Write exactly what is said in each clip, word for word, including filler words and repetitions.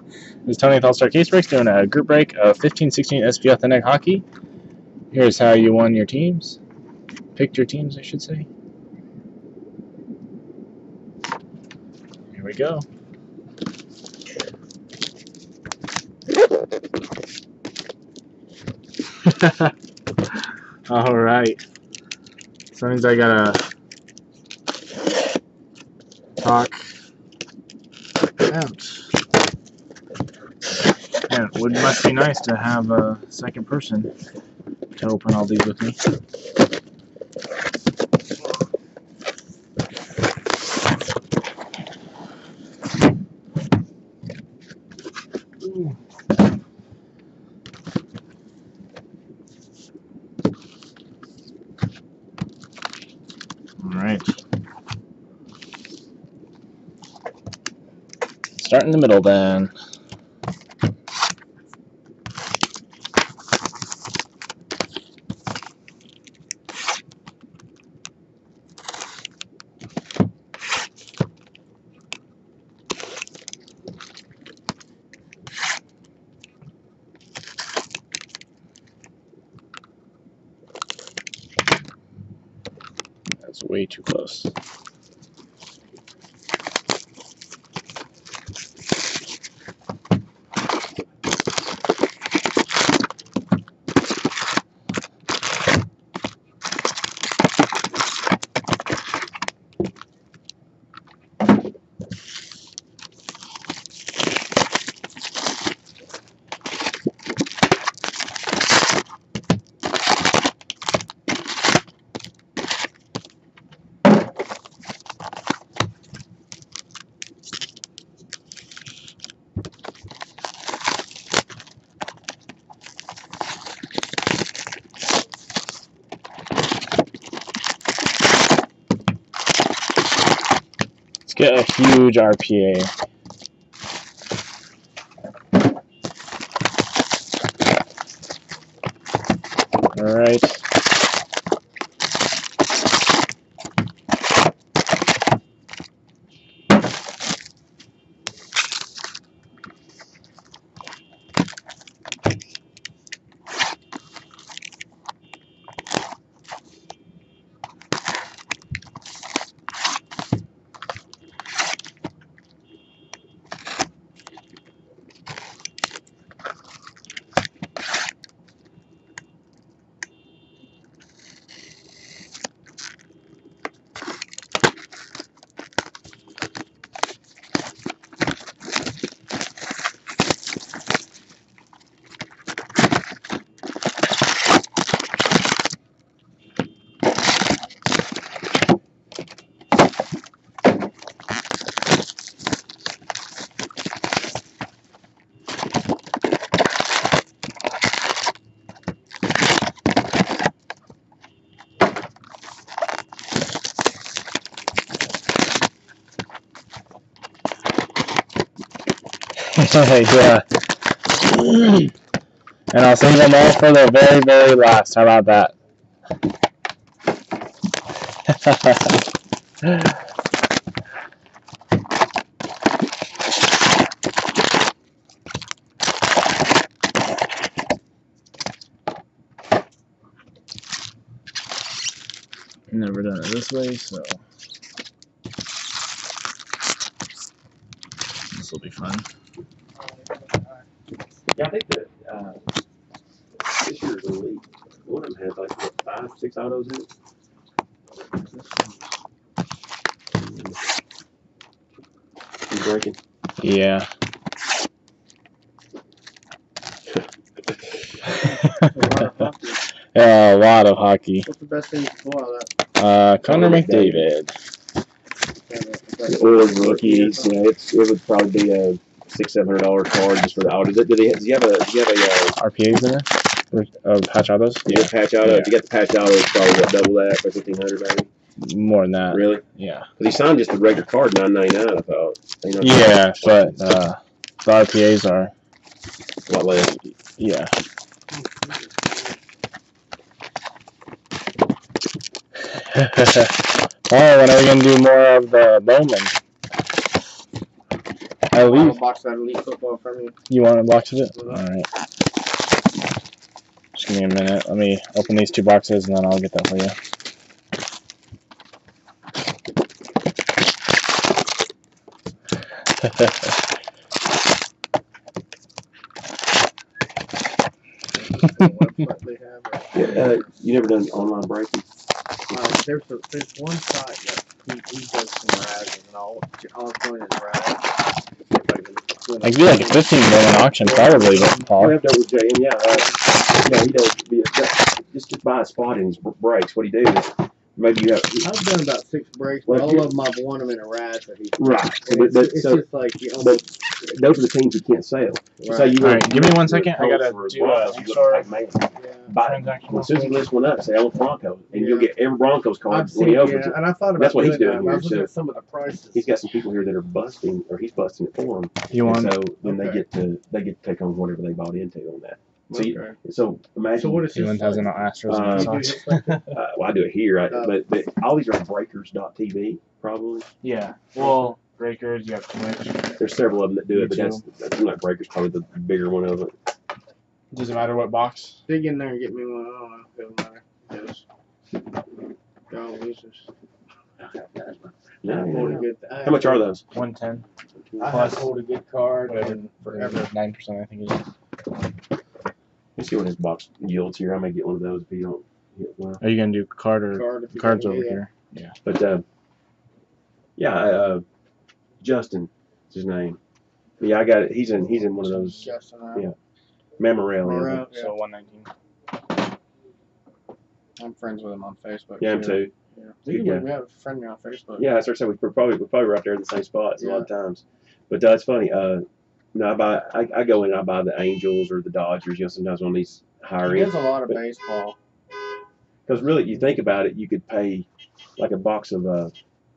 This is Tony with All-Star Case Breaks doing a group break of fifteen sixteen S P Authentic Hockey. Here's how you won your teams. Picked your teams, I should say. Here we go. All right. So that means I gotta talk out. And it would must be nice to have a second person to open all these with me. Ooh. All right. Start in the middle then. That's way too close. Get a huge R P A. All right. Yeah. And I'll save them all for the very, very last. How about that? Never done it this way, so this will be fun. Yeah, I think that uh, this year's elite, one of them had like what, five, six autos in it. You breaking? Yeah. Yeah, a lot of hockey. What's the best thing to pull out of that? Uh, Connor McDavid. Or rookies, yeah, it's, it would probably be a six, seven hundred dollar card just for the auto. Do they? Does he have a? Does he have a? Uh, R P As in there? Uh, patch autos? Yeah, patch auto. Yeah. If you got the patch auto, it's probably what, double that for fifteen hundred, maybe. More than that. Really? Yeah. Because he signed just a regular card, nine ninety nine. I thought. You know, Yeah, but uh, the R P As are a lot less. Yeah. Oh, when are we gonna do more of the Bowman? at I'll least box that elite football from you. you want a box of it. All right. Just give me a minute. Let me open these two boxes and then I'll get that for you. Website they have. Or, Uh, you never done online breaking? uh, there's, a, there's one site that he, he does some rags and all. All going is rags. I could do like a fifteen going auction probably, but Oh, Paul. I have done with Jay, and yeah, uh, yeah, he does. Be a, just just buy a spot in his breaks. What he do is maybe you have I've done about six breaks, but Well, all you- of them I've won them in a rag. That he right. And But, it's but, it's so, just like you but almost. those are the teams you can't sell. Right. So you All right, give me one second. I gotta for do a Broncos, you short gotta take man. Yeah. Buy, when Susie lifts one up, say I want Broncos, and you'll Yeah. get every Broncos card I've when seen, he yeah, opens it. and I thought about That's what he's doing doing that. I here, was looking so- at some of the prices. He's got some people here that are busting, or he's busting it for them. You And want? so then they Okay. get to they get to take on whatever they bought into on that. So you, Okay. so imagine. So what is He this? has an like? Astros Uh, and You do Sox. this like that? Uh, well, I do it here, I, Oh. but, but all these are breakers dot T V probably. Yeah. Well, Breakers, you have Twitch. There's several of them that do it, but that's, YouTube. that's like breakers probably the bigger one of it. Doesn't matter what box. Dig in there and get me one. I don't know. Doesn't matter. Yes. Y'all losers. No, I no, hold a no. good. I How much are those? One ten. I Plus- have hold a good card Whatever. and forever. Nine percent, I think it is. Let's see what his box yields here. I may get one of those if you don't get one. Are you gonna do card or Card if you cards got over me, yeah. here? But uh, yeah, uh, Justin is his name. Yeah, I got it. He's in. He's in one of those Justin, uh, yeah. Memorel. Memorel. Yeah, So one nineteen. I'm friends with him on Facebook. yeah, him too. Yeah. Good You can guy. believe we have a friend me on Facebook. Yeah, that's what I said. We're probably we're probably right there in the same spots a lot Yeah. of times. But uh, it's funny. Uh, no, I buy. I, I go in and I buy the Angels or the Dodgers. You know, sometimes on these higher He end. does a lot of But- baseball. Because really, you think about it, you could pay like a box of uh,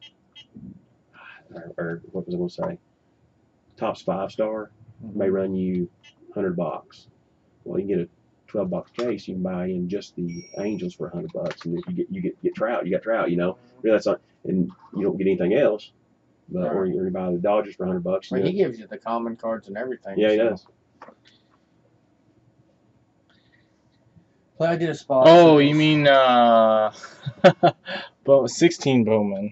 or, or what was I going to say? Topps five star may run you hundred bucks. Well, you get a twelve box case, you can buy in just the Angels for a hundred bucks, and if you get you get get Trout, you got Trout. You know, really that's not, and you don't get anything else. But or you, or you buy the Dodgers for a hundred bucks. You Well, know? he gives you the common cards and everything. Yeah, he so. does. Play, I did a spot. Oh, you mean uh, but sixteen Bowman.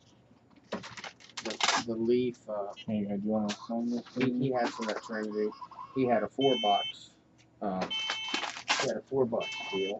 the, the Leaf? Uh, Here you go. Do you want to sign this? he, he had some at Trinity. He had a four box. Um, he had a four box deal.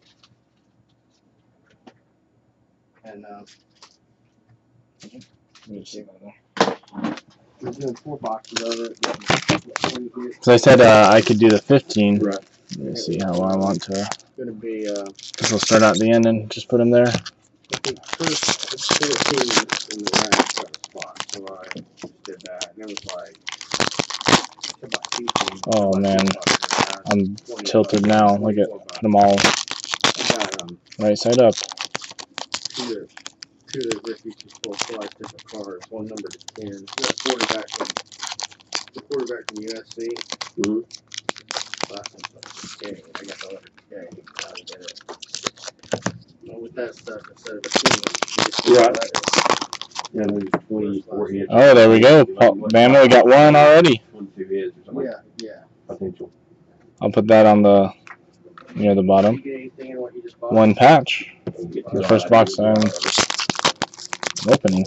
And uh, Let me see that. we're doing four boxes of it. So I said uh, I could do the fifteen. Right. Let me see how I want to. It's gonna be. Uh, Guess we'll start out the end and just put them there. I think first it's fourteen in the round seven spot. So I just did that, and it was like. About fifteen, Oh, about man. fifteen, I'm twenty tilted bucks, now. Look at twenty-four put them all bucks. I got um, right side up. two of the two of the Ricky's full slice different cards. One number to ten. We got a quarterback from the quarterback from U S C. Mhm. Last one's like K. I got the letter K. How to get it. Well, with that stuff, instead of a team, you just do Right. letters. Yeah, there's twenty-four hits. Oh, there we go. Pa- Bama, we got one already. One, two hits or something. Yeah, yeah. Potential. I'll put that on the near the Did bottom. you get anything in what you just bought? One patch. Get The to first all box that. I'm opening.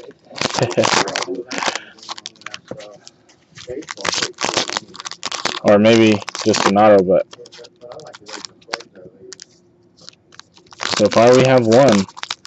Or maybe just an auto, but so far we have one.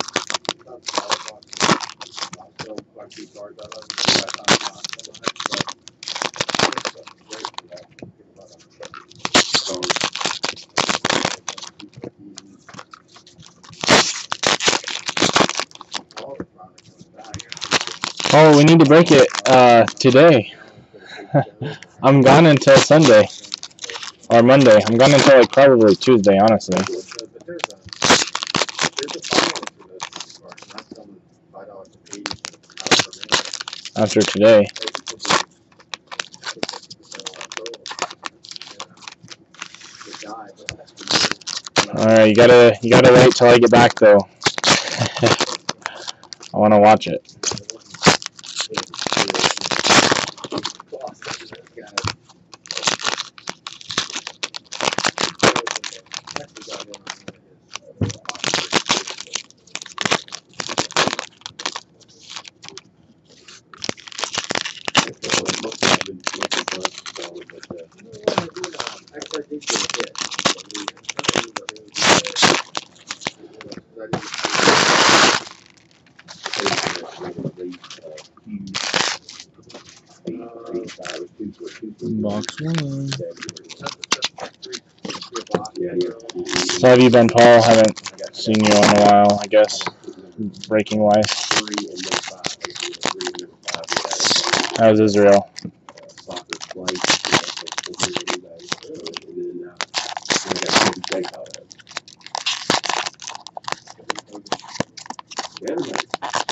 Oh, we need to break it uh, today. I'm gone until Sunday or Monday. I'm gone until like probably Tuesday, honestly. After today. All right, you gotta you gotta wait till I get back though. I want to watch it. Box one. Yeah, yeah. So have you been, Paul? Haven't seen you in a while, I guess, breaking wise. Three and then five. Three and then five. How's Israel? Soccer flight. And then uh, I got to take all that. Yeah, nice.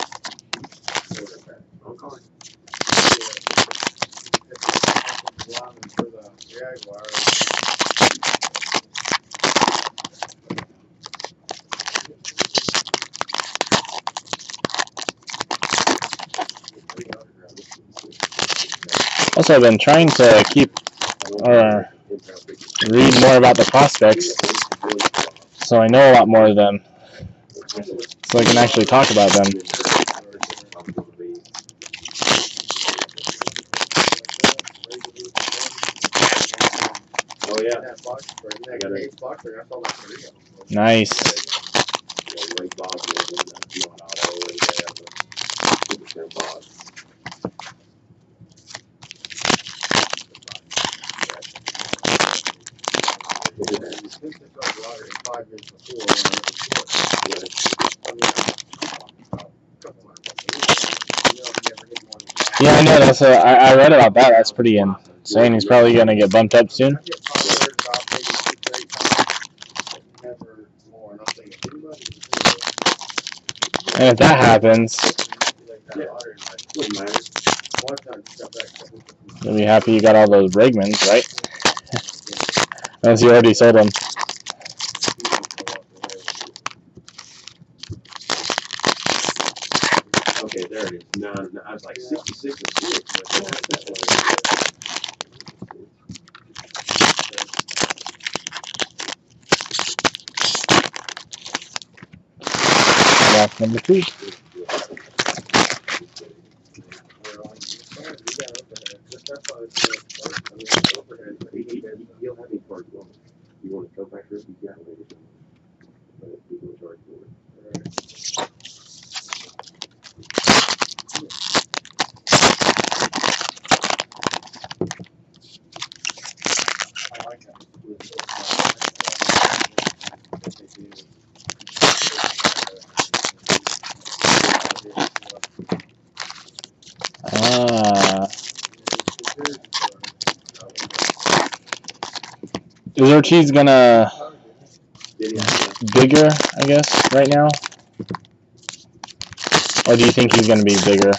I'm calling. For the Jaguar. Also, I've been trying to keep or read more about the prospects, so I know a lot more of them, so I can actually talk about them. Oh yeah. That box for that eight box, I saw like three of them. Nice. Yeah, I know. That's a, I, I read about that. That's pretty insane. He's probably gonna get bumped up soon. And if that happens, you'll be happy you got all those Bregmans, right? Unless you already sold them. Okay, there it is. No, no, I was like sixty-six and six. Box number two. He'll have any part you want. You want to go back there? You got it. But people will charge for it. I like that. Ah. Is Ortiz gonna bigger, I guess, right now? Or do you think he's gonna be bigger?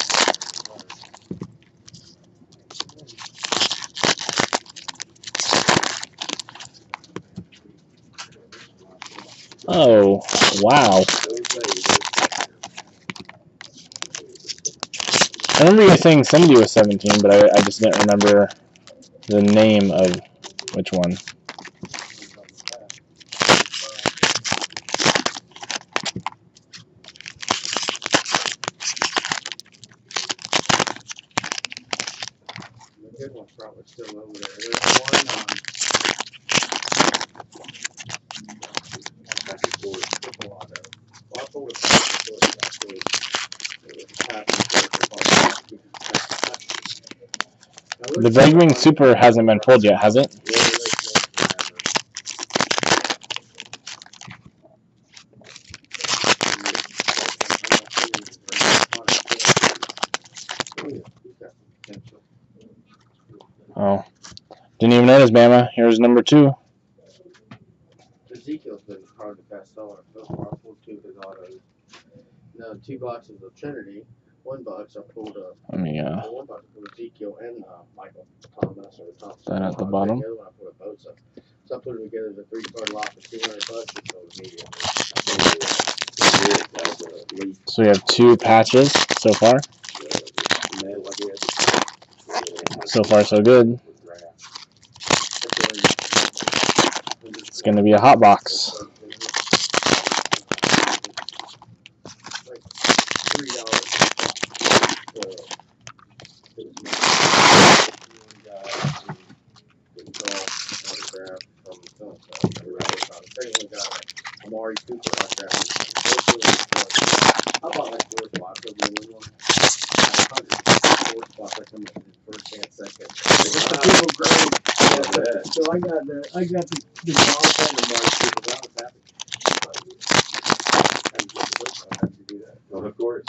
Oh, wow. I remember you were saying somebody was seventeen, but I, I just didn't remember the name of which one. The good one's probably still over there. There's one on The Bregman Super hasn't been pulled yet, has it? Oh. Didn't even notice, Bama. Here's number two. Ezekiel's been hard to pass on. So far, I pulled two of his autos. No, two boxes of Trinity. One box I pulled up. Let me, uh, One box for Ezekiel and uh, Michael Thomas or Thompson. that at the bottom. The other one I put a boat up. So I put them together as a three card lot for two hundred bucks. It sold immediately. So we have two patches so far. So far, so good. It's going to be a hot box. Amari Cooper like that. How about that fourth box? It'll be a little one. Fourth box, I come in first and second. people grade. Yeah. So I got the, I got the, the golf and the mark people. I was happy. I had to get the book, I had to do that. Well, of course.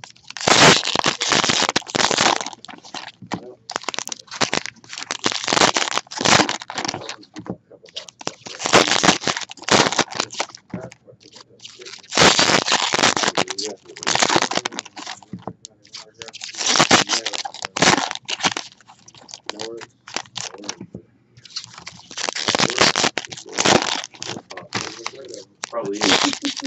Probably is.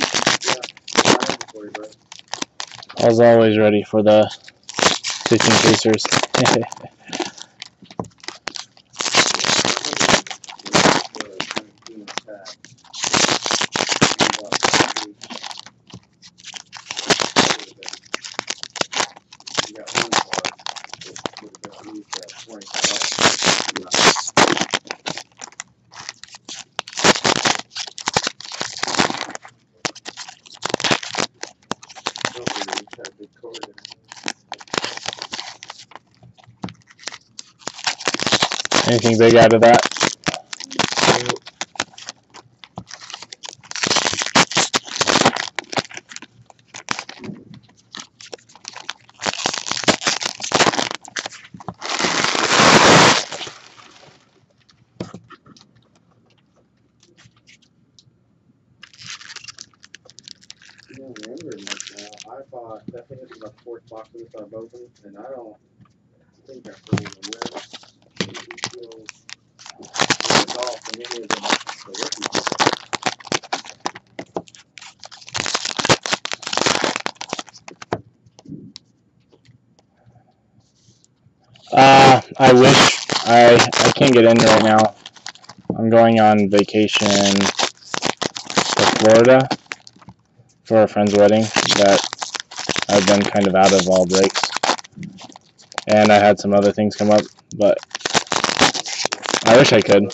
I was always ready for the fishing chasers. Anything big out of that? I don't remember much now. I bought, I think this is my fourth box of this I've opened, and I don't think I sold the list. It's off, and any of them are the rookies. Uh, I wish I I can't get in right now. I'm going on vacation to Florida for a friend's wedding that I've been kind of out of all breaks, and I had some other things come up, but I wish I could.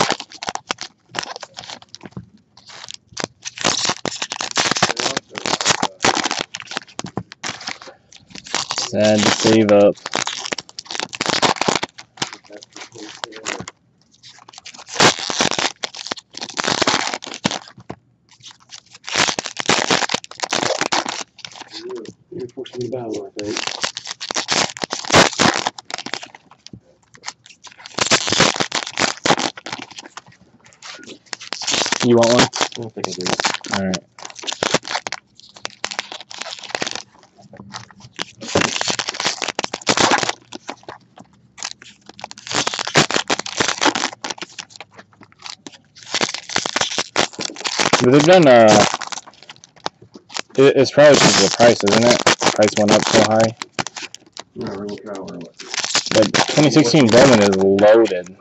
Sad to save up. You're forcing me to buy one, I think. You want one? I don't think I do. Alright. But they've done, uh, it, it's probably because of the price, isn't it? The price went up so high. No, real trial or what? But twenty sixteen Bowman is loaded.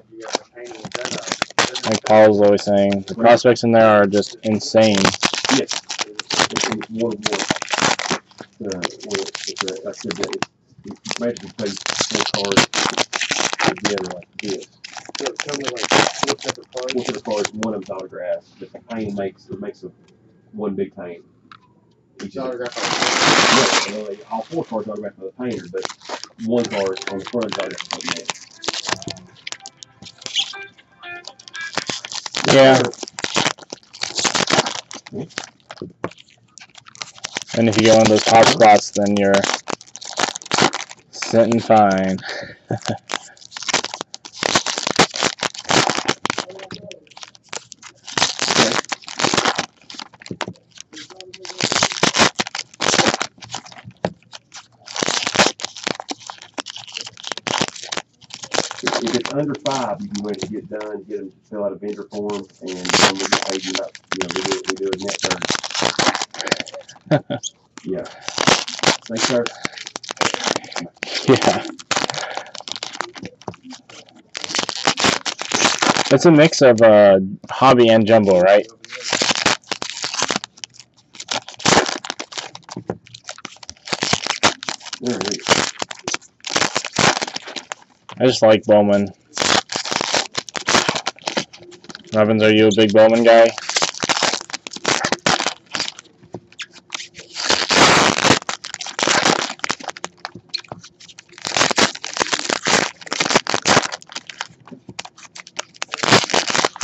Like Paul's always saying, the prospects in there are just insane. Yes. It's one more. Uh, well, it's, uh, I said that it's, it's imagine you place four cards together like this. So tell me like four separate cards. Four separate cards, one of them's autographed. But the painting makes it makes a one big painting. Each autograph. No, uh, all four cards autographed by the painter, but one card on the front is autographed by the man. Yeah. And if you get one of those top spots, then you're sitting fine. If it's under five, you can wait to get done, get them to fill out a vendor form, and then we get paid you up. You know, we do, we do a net thirty. Yeah. Thanks, sir. Yeah. It's a mix of uh, hobby and jumbo, right? All right. I just like Bowman. Robbins, are you a big Bowman guy?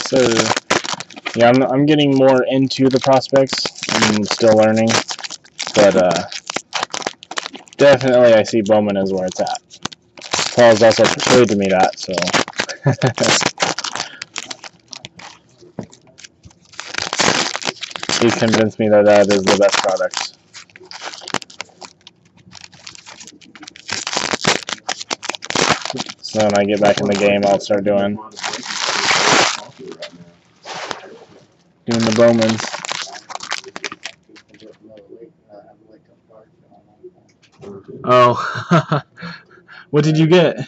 sir. Yeah, I'm I'm getting more into the prospects. I'm still learning, but uh, definitely I see Bowman is where it's at. Paul's also persuaded me that, so. He's convinced me that that is the best product. So when I get back in the game, I'll start doing doing the Bowmans. Oh, what did you get?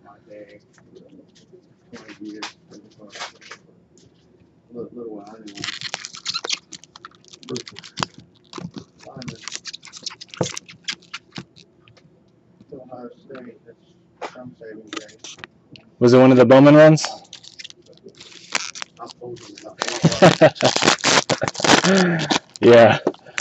Was it one of the Bowman ones? Yeah.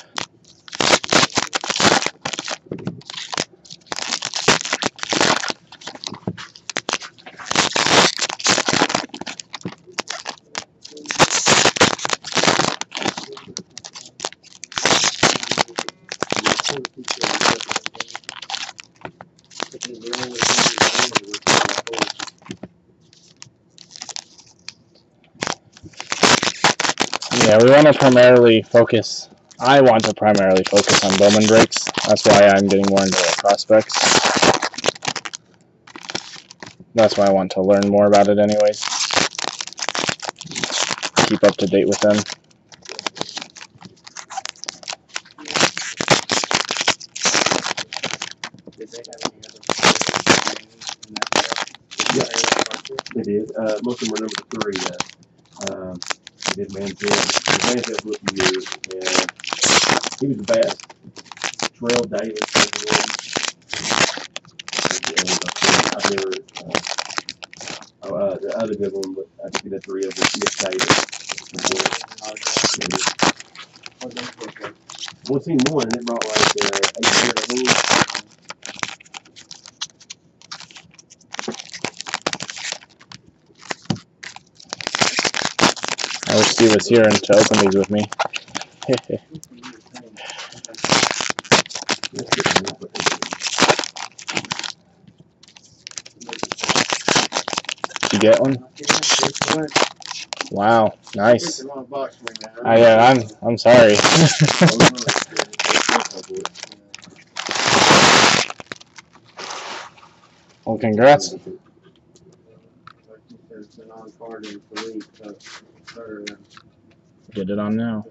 Yeah, we want to primarily focus, I want to primarily focus on Bowman breaks. That's why I'm getting more into the prospects. That's why I want to learn more about it anyways. Keep up to date with them. Yeah, they did. Uh, most of them were number three. Uh, um, they did Manziel. Manziel's rookie year, and he was the best. Terrell Davis was the one. And I've never. Uh, oh, uh, the other good one, but I think the three of them, Nick Davis. One seen one, and it brought like uh, eight hundred, I think. I wish Steve was here and to open these with me. Did you get one? Wow, nice. I, yeah, I'm I'm sorry. Well, congrats. Get it on now.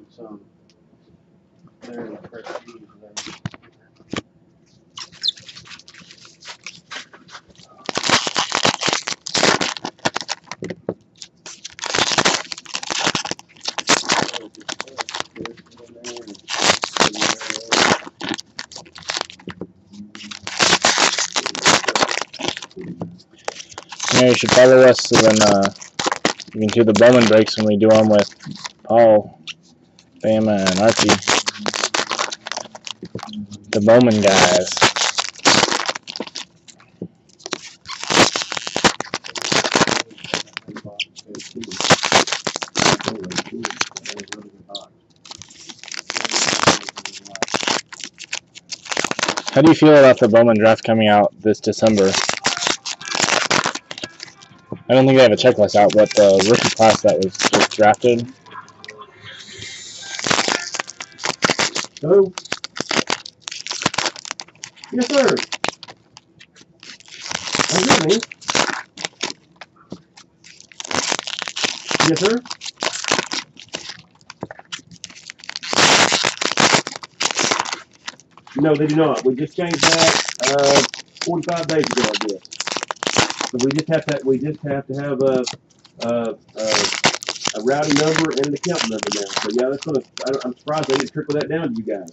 Yeah, you should follow us so then uh, you can do the Bowman breaks when we do them with Paul, Bama, and Archie. The Bowman guys. How do you feel about the Bowman draft coming out this December? I don't think they have a checklist out, but the rookie class that was just drafted. Hello? Yes, sir. How's that, man? Yes, sir. No, they do not. We just changed that uh, forty-five days ago, I guess. So we just have to we just have to have a a, a, a routing number and an account number now. So yeah, that's gonna. I, I'm surprised they didn't trickle that down to you guys.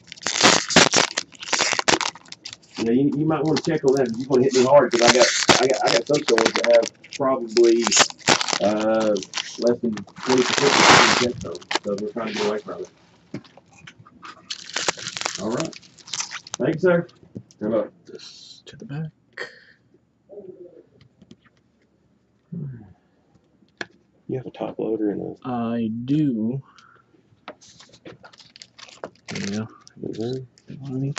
You know, you, you might want to check on that. You're gonna hit me hard because I got I got I got some stores that have probably uh, less than twenty percent check those. So we're trying to get away from it. All right. Thanks, sir. Hello. This to the back. Yeah, You have a top loader and a. I do. There you go. Mm-hmm. One of each.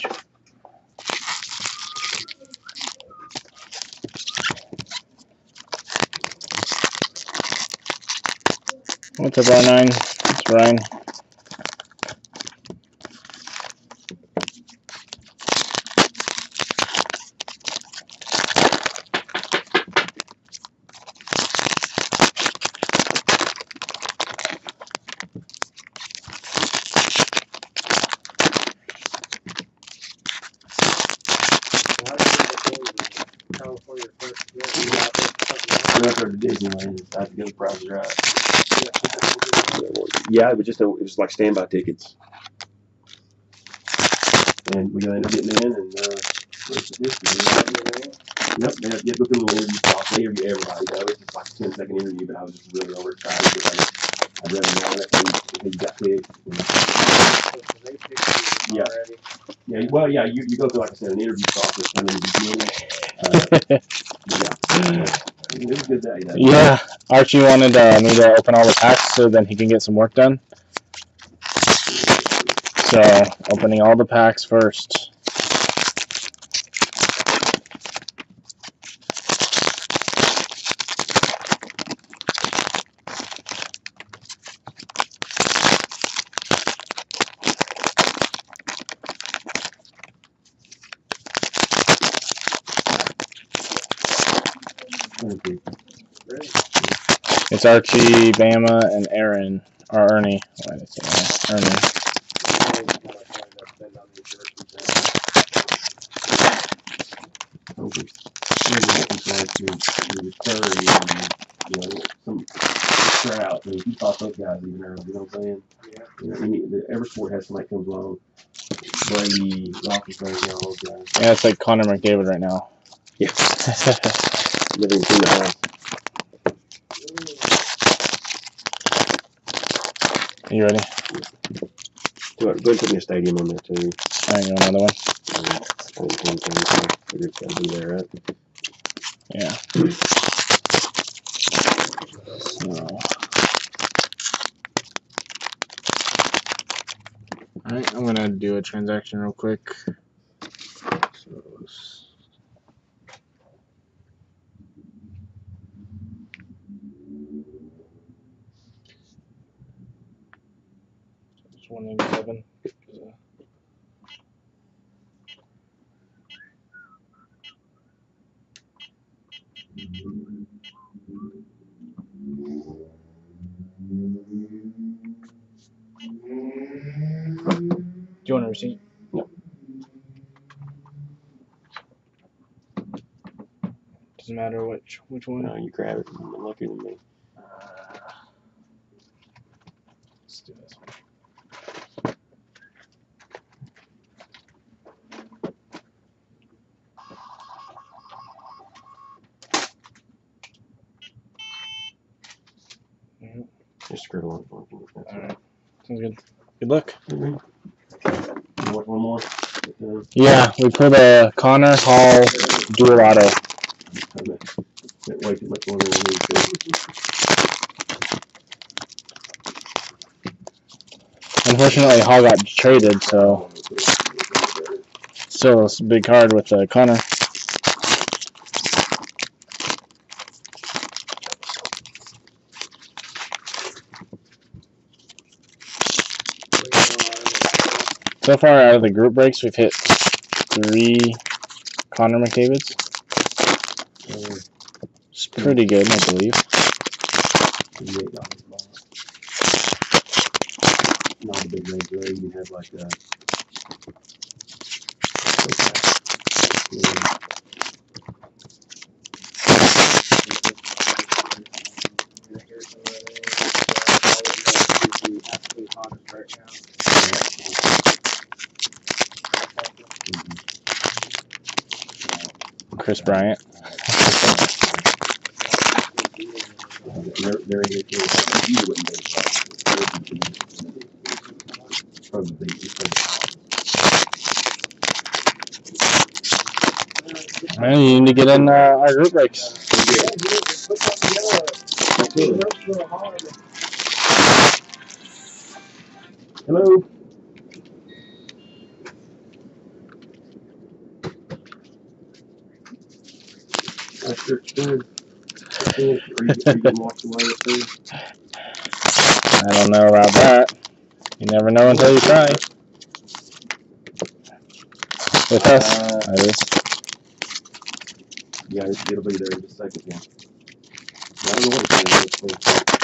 What's up, R nine? It's Ryan. California first. I went to Disneyland. I had to get the prices right. Yeah, it was just a, it was like standby tickets, and we ended up getting in, and uh, what's the history? Yep, they had to get booked a little interview process. They interview everybody, though. It's just like a ten second interview, but I was just really overexcited because I, I'd rather know it than he got picked. And, yeah, yeah. Well, yeah. You, you go through, like I said, an interview process kind of in the beginning. Uh, yeah, it was a good day. Though. Yeah, Archie wanted uh, me to open all the packs so then he can get some work done. So, opening all the packs first. It's Archie, Bama, and Aaron. Or Ernie. Why did I say Aaron? Ernie. You know, some trout. I mean, you thought those guys even early, you know what I'm saying? Yeah. You know, any, the Eversport has somebody comes along. Brady, Rockefeller, you know, those guys. Yeah, it's like Connor McDavid right now. Yeah. Living through the house. You ready? Go ahead, go ahead and put me a stadium on there too. Alright, you want another one? Um, I think one thing, so I figure it's gotta be there, right? Yeah. So. Alright, I'm gonna do a transaction real quick. So, it's one eighty-seven. Do you want a receipt? No. Doesn't matter which which one. No, you grab it. I'm luckier than me. Uh, let's do this one. Mm-hmm. Just scribble on it for me. All right. Sounds good. Good luck. Mm-hmm. You want one more? Uh, Yeah, we pulled a Connor Hall dual auto. Way too much longer than we need to. Unfortunately, Hall got traded, so still a big card with uh, Connor. So far, out of the group breaks, we've hit three Connor McDavids. It's pretty good, I believe. Not a big range there. You can have like a. Chris Bryant. They're, they're in good shape. You wouldn't be probably. Well, you need to get in uh, our group breaks. silly. Hello. I sure can. Are you, are you getting washed away up there? I don't know about that. You never know until you try. With us, Uh, that is. Yeah, it- it'll be there in just a second. Yeah. I don't know what it's doing.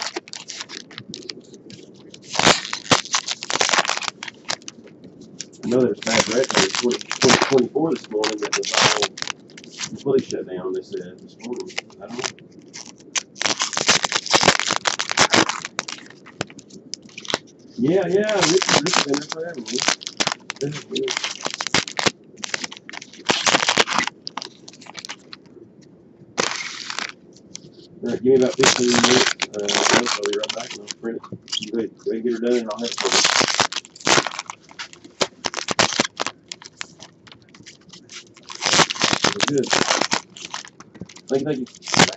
I know there's a bad record. twenty, twenty twenty-four this morning that was all completely shut down. They said this morning. I don't know. Yeah, yeah. Rich, Rich has been there forever, man. This is good. All right, give me about fifteen minutes. Uh, I'll be right back and I'll print it. You wait, wait, get her done and I'll have it for you. Good. Thank you, thank you. Bye.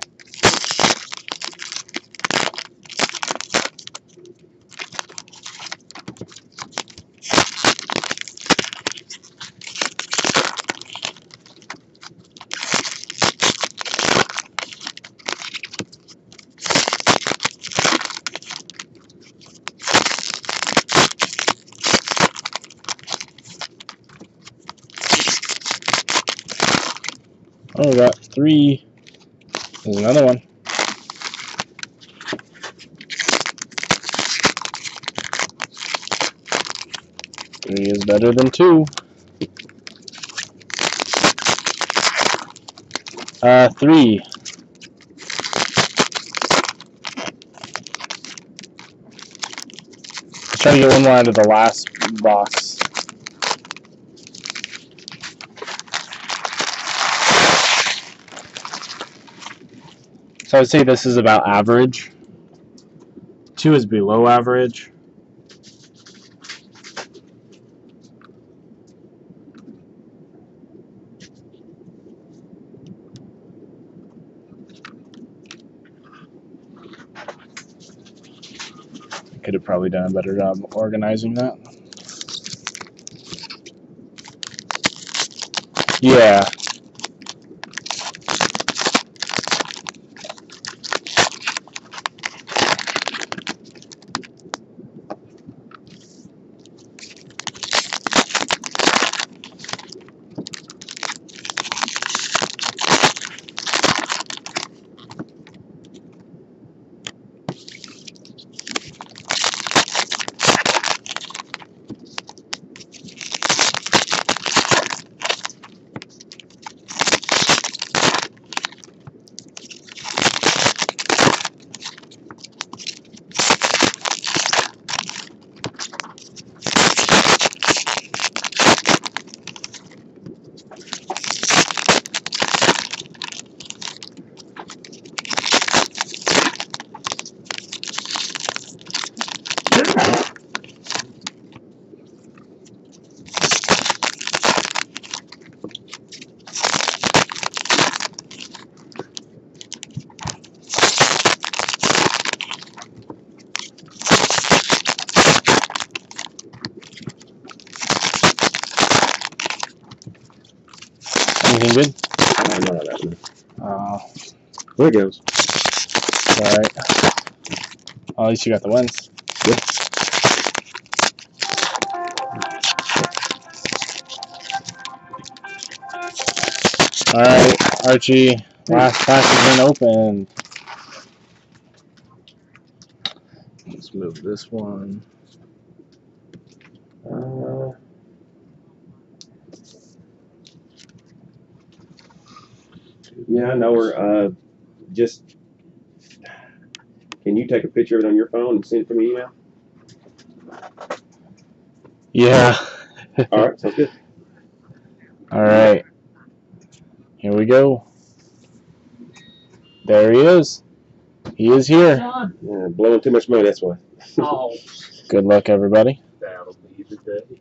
Oh, we got three. There's another one. Three is better than two. Uh, three. Let's try to get one more out of the last box. So I would say this is about average. Two is below average. Could have probably done a better job organizing that. Yeah. Anything good? I know that one. Uh, There it goes. Alright. Well, at least you got the wins. Yep. Alright, Archie. Last pack has been opened. Let's move this one. Uh, yeah, I know her. Uh, just can you take a picture of it on your phone and send it from your email? Yeah. All right, sounds good. Alright. Here we go. There he is. He is here. Yeah, blowing too much money, that's why. Oh, Good luck, everybody. that'll be the day.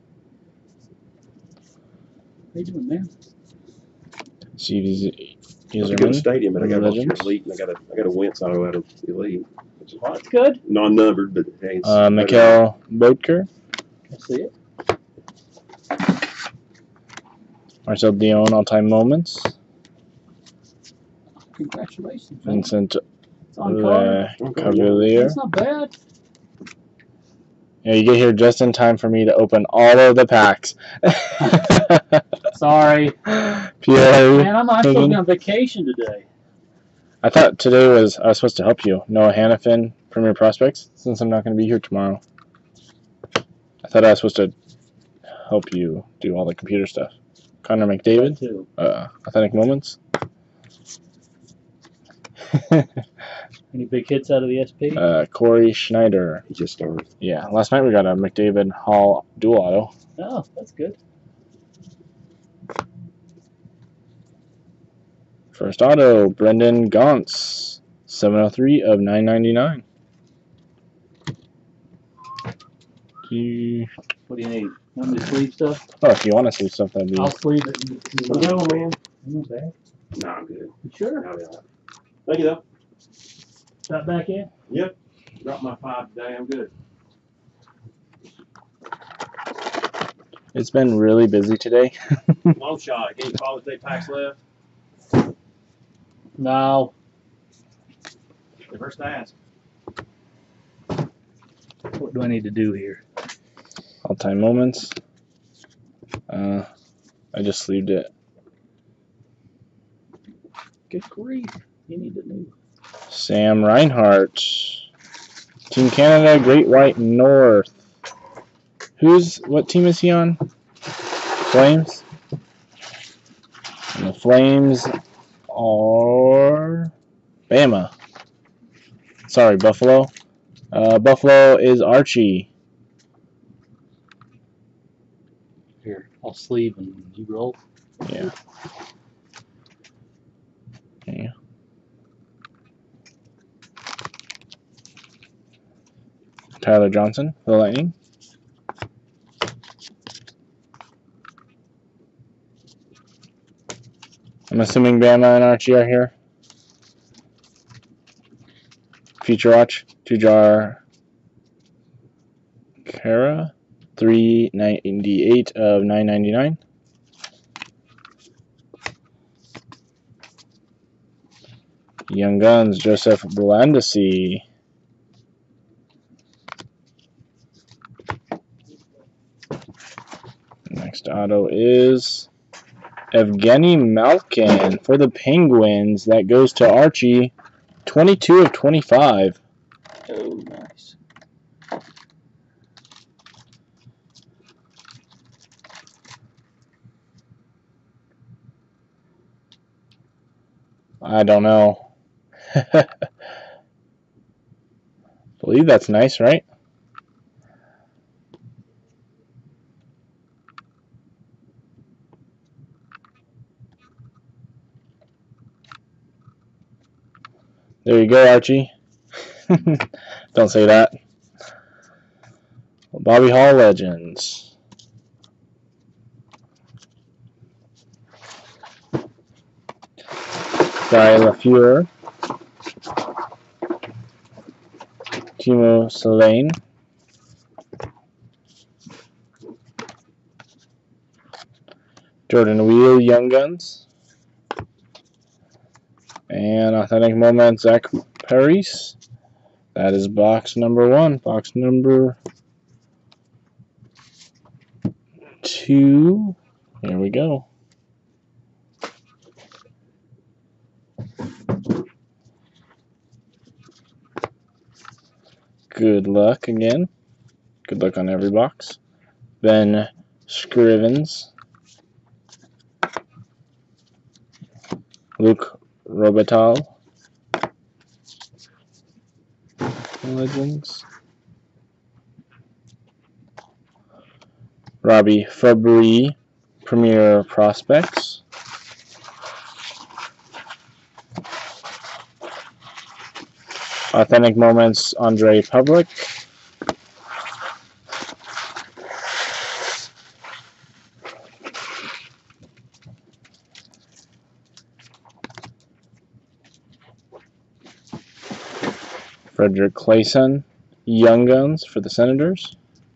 How you doing, man? See if he's I could go to Userman. Stadium, but I got to go Legends. to Elite, and I got to I got to wince auto out of Elite. Which is Well, that's good. non-numbered, but hey, it's Uh, better. Mikael Boedker. I see it. Marcel Dion, all-time moments. Congratulations, man. Vincent It's on card. Le Cavalier. That's not bad. Yeah, you get here just in time for me to open all of the packs. Sorry. Pierre. Man, I'm, I'm supposed to be on vacation today. I thought today was I was supposed to help you. Noah Hannafin, Premier Prospects, since I'm not going to be here tomorrow. I thought I was supposed to help you do all the computer stuff. Connor McDavid, Too. uh, Authentic Moments. Any big hits out of the S P? uh, Corey Schneider. He just started. Yeah, last night we got a McDavid Hall dual auto. Oh, that's good. First auto, Brendan Gaunce, seven oh three of nine ninety-nine. Do you, What do you need? Want me to sleeve stuff? oh, if you want to see stuff, that'd be. I'll sleeve it. You- you- No, man. You bad? No, I'm good. You sure? No, yeah. Thank you, though. Got back in? Dropped my five today. I'm good. It's been really busy today. Long shot. Any Father's Day packs left? No. The first to ask. What do I need to do here? All-time moments. Uh, I just sleeved it. Good grief. You need to know. Sam Reinhart, Team Canada, Great White North. Who's what team is he on? Flames. And the Flames are Bama. Sorry, Buffalo. Uh, Buffalo is Archie. Here, I'll sleeve and you roll. Yeah. Yeah. Tyler Johnson for the Lightning. I'm assuming Bama and Archie are here. Future Watch, Tujar Kara, three ninety-eight of nine ninety-nine. Young Guns, Joseph Blandisi. Next auto is Evgeny Malkin for the Penguins. That goes to Archie. twenty-two of twenty-five. Oh, nice. I don't know. Believe that's nice, right? There you go, Archie. Don't say that. Bobby Hall Legends. Guy LaFleur. Timo Selene. Jordan Wheel, Young Guns. And Authentic Moment, Zach Parise. That is box number one. Box number two. Here we go. Good luck again. Good luck on every box. Ben Scrivens. Luke Robitaille. Legends. Robbie Fabry, Premier Prospects. Authentic Moments, Andre Public. Frederick Clayson, Young Guns for the Senators.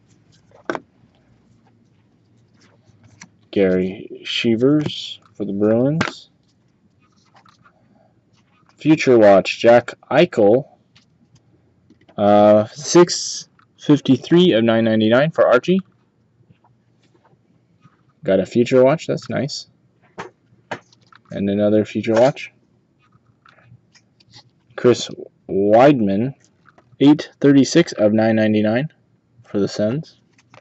Gary Shevers for the Bruins. Future Watch, Jack Eichel, uh, six fifty-three of nine ninety-nine for Archie. Got a Future Watch, that's nice. And another Future Watch. Chris Weidman, eight thirty-six of nine ninety-nine for the Sens.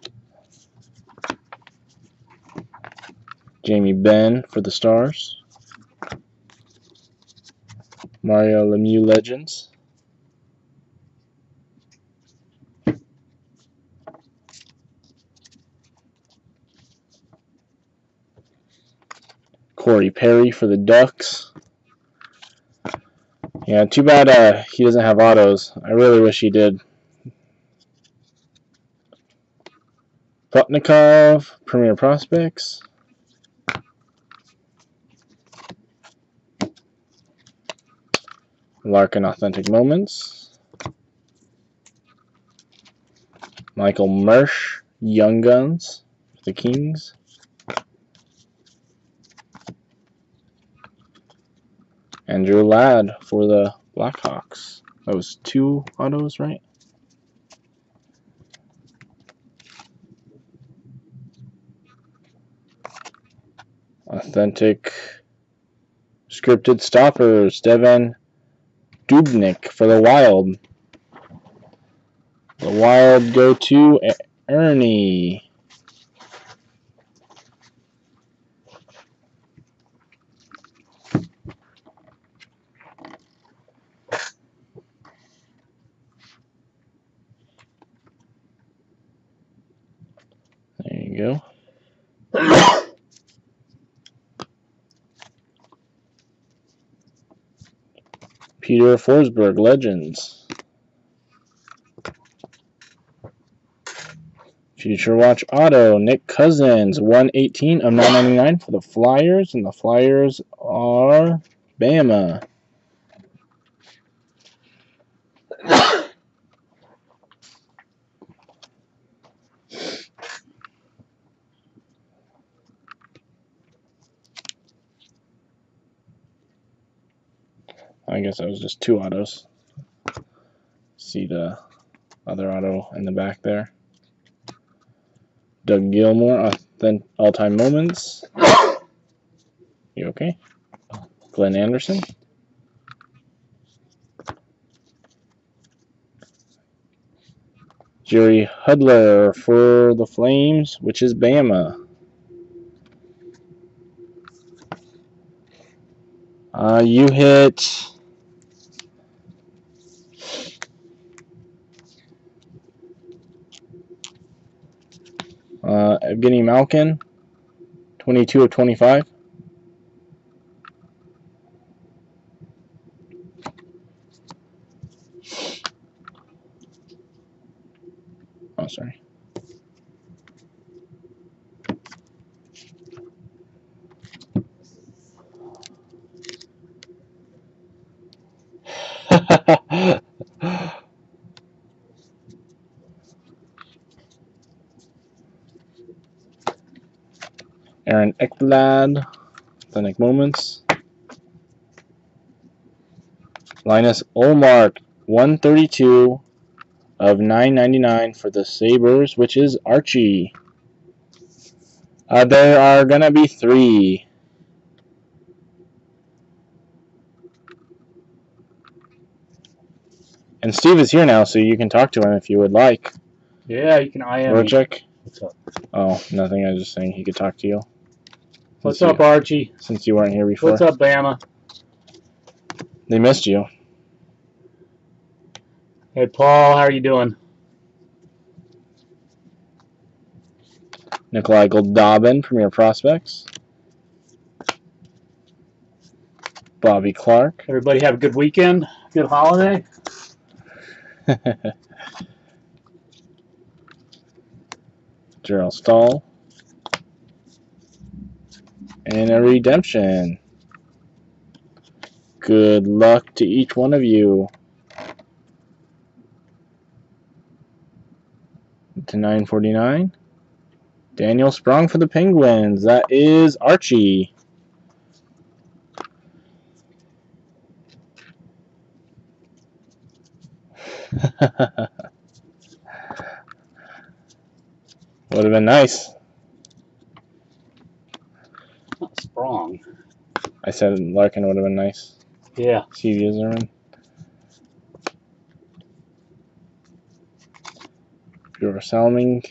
Jamie Benn for the Stars. Mario Lemieux Legends. Corey Perry for the Ducks. Yeah, too bad uh, he doesn't have autos. I really wish he did. Plotnikov, Premier Prospects. Larkin Authentic Moments. Michael Mersch, Young Guns for the Kings. Andrew Ladd for the Blackhawks. That was two autos, right? Authentic Scripted Stoppers, Devin Dubnik for the Wild. The Wild go to Ernie. There you go. Peter Forsberg, Legends. Future Watch Auto, Nick Cousins, one eighteen of nine ninety-nine for the Flyers, and the Flyers are Bama. I guess that was just two autos. See the other auto in the back there. Doug Gilmour, All-Time Moments. You okay? Glenn Anderson. Jerry Hudler for the Flames, which is Bama. Uh, you hit uh, Evgeny Malkin, twenty-two of twenty-five. Oh, sorry. Aaron Ekblad, Authentic Moments. Linus Ullmark, one thirty-two of nine ninety-nine for the Sabres, which is Archie. Uh, there are going to be three. And Steve is here now, so you can talk to him if you would like. Yeah, you can I M me. Voracek? What's up? Oh, nothing. I was just saying he could talk to you. What's Since up, you, Archie? Since you weren't here before. What's up, Bama? They missed you. Hey, Paul, how are you doing? Nikolai Goldobin, Premier Prospects. Bobby Clark. Everybody have a good weekend? Good holiday? Gerald Stahl. And a redemption. Good luck to each one of you. to nine forty-nine. Daniel Sprong for the Penguins. That is Archie. Would have been nice. Not Sprong. I said Larkin would have been nice. Yeah. Steve Yzerman. Pure Salming.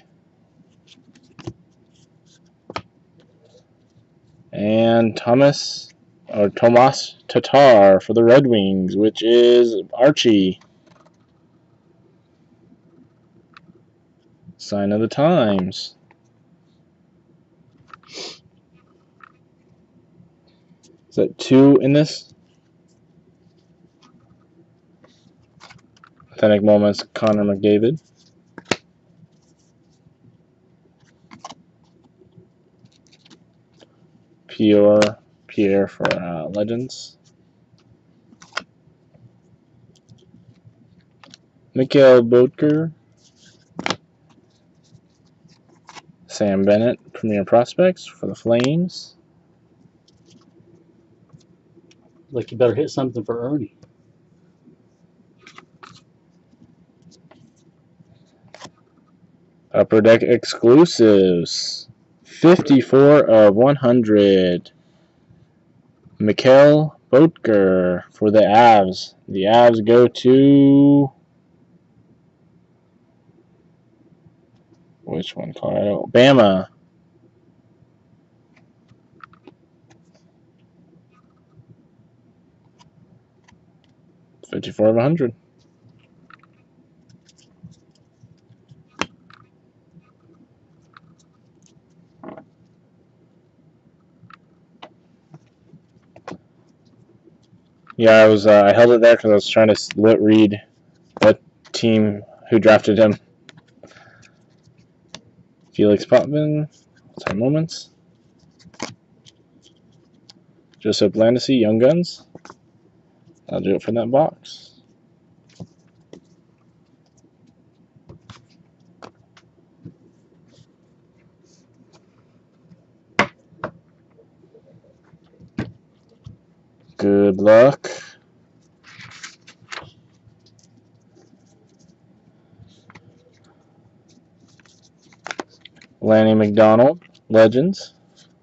And Thomas, or Tomas Tatar for the Red Wings, which is Archie. Sign of the times. Is that two in this? Authentic Moments, Connor McDavid. Pure Pierre for uh, Legends. Mikhail Bodker. Sam Bennett, Premier Prospects for the Flames. Like you better hit something for Ernie. Upper Deck Exclusives. fifty-four of one hundred. Mikhail Bodker for the Avs. The Avs go to... Which one, Colorado? Bama. fifty-four of one hundred. Yeah, I was. Uh, I held it there because I was trying to let read what team who drafted him. Felix Potvin, Time Moments. Joseph Landesi, Young Guns. I'll do it for that box. Good luck. Lanny McDonald, Legends.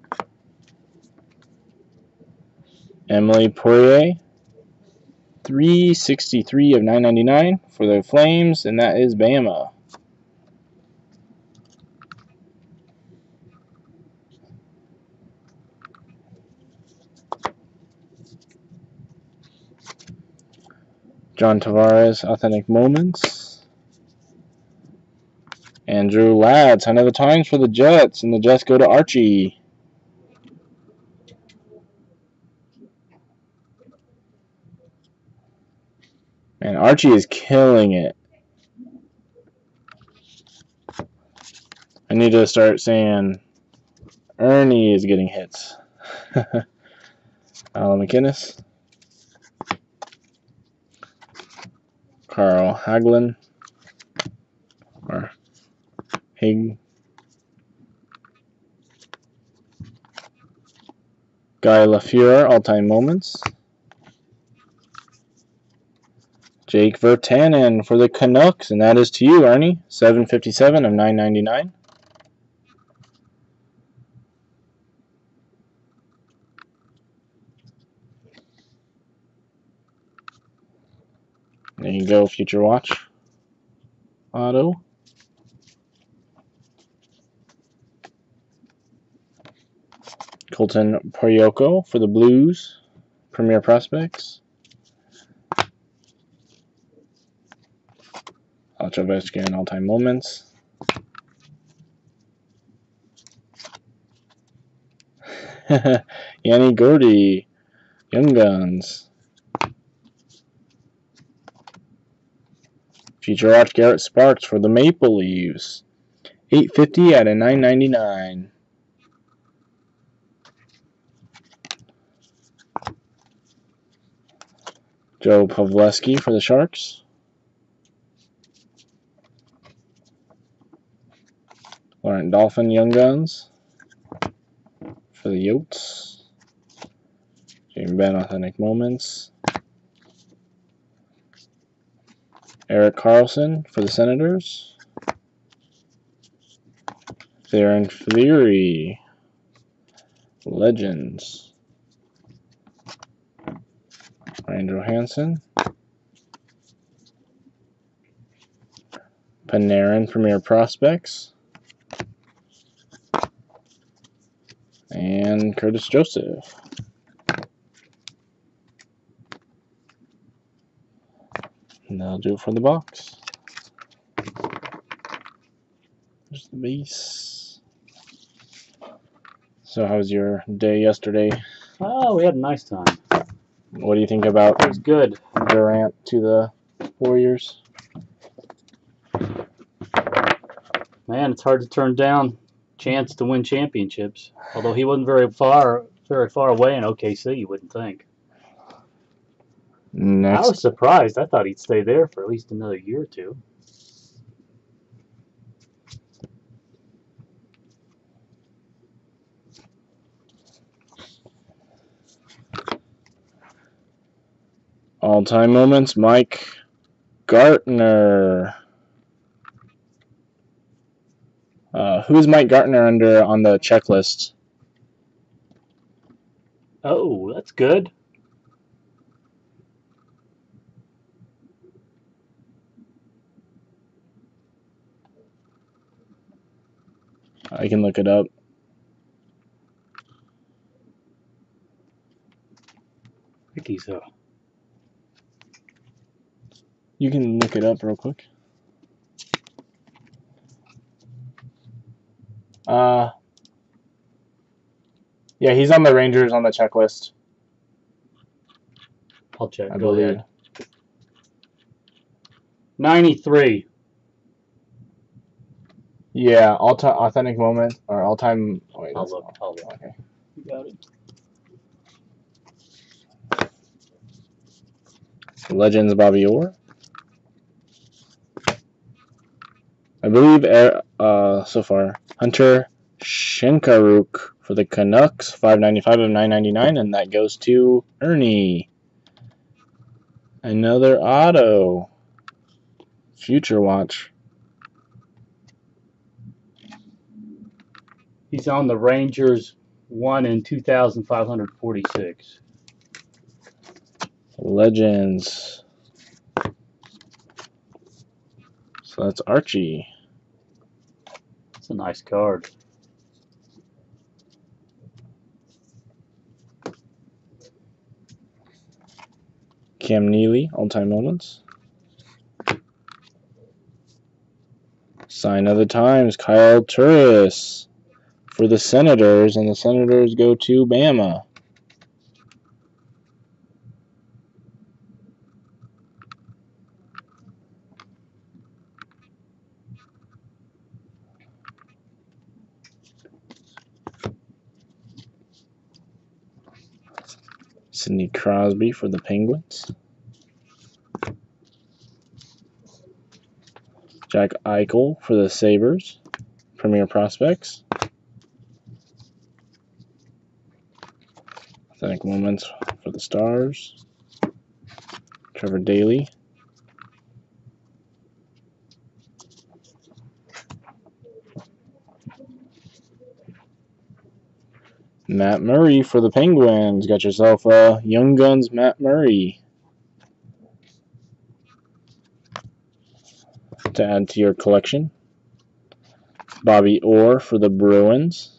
Emily Poirier, three sixty-three of nine ninety-nine for the Flames, and that is Bama. John Tavares, Authentic Moments. Andrew Ladd, Sign of the Times for the Jets, and the Jets go to Archie. Man, Archie is killing it. I need to start saying Ernie is getting hits. Alan McInnes. Carl Hagelin. Or Hig. Guy Lafleur, All-Time Moments. Jake Virtanen for the Canucks, and that is to you, Ernie. seven fifty-seven of nine ninety-nine. There you go, Future Watch. Auto. Colton Parayko for the Blues. Premier Prospects. Alcho Ovechkin, All-Time Moments. Yanni Gordy, Young Guns. Future Watch Garrett Sparks for the Maple Leafs. eight fifty out of nine ninety-nine. Joe Pavleski for the Sharks. Laurent Dolphin Young Guns for the Yotes. Jamie Benn Authentic Moments. Eric Carlson for the Senators. Theoren Fleury Legends. Ryan Johansson. Panarin Premier Prospects. And Curtis Joseph. And that'll do it for the box. There's the base. So how was your day yesterday? Oh, we had a nice time. What do you think about It was good. Durant to the Warriors? Man, it's hard to turn down chance to win championships. Although he wasn't very far, very far away in O K C, you wouldn't think. Next. I was surprised. I thought he'd stay there for at least another year or two. All-time moments, Mike Gartner. Uh, who's Mike Gartner under on the checklist? Oh, that's good. I can look it up. I think he's a. You can look it up real quick. Uh, yeah, he's on the Rangers on the checklist, I'll check. I Go believe. ahead. ninety-three. Yeah, all-time authentic moment or all-time. Wait, I'll that's look. not- I'll look. Okay. You got it. Legends Bobby Orr. I believe uh, so far Hunter Shenkaruk for the Canucks, five ninety-five of nine ninety-nine, and that goes to Ernie. Another auto. Future Watch. He's on the Rangers. One in two thousand five hundred forty-six. Legends. So that's Archie. It's a nice card. Cam Neely, all-time moments. Sign of the Times, Kyle Turris for the Senators, and the Senators go to Bama. Sidney Crosby for the Penguins. Jack Eichel for the Sabres. Premier Prospects. Authentic Moments for the Stars. Trevor Daley. Matt Murray for the Penguins. Got yourself a Young Guns Matt Murray to add to your collection. Bobby Orr for the Bruins.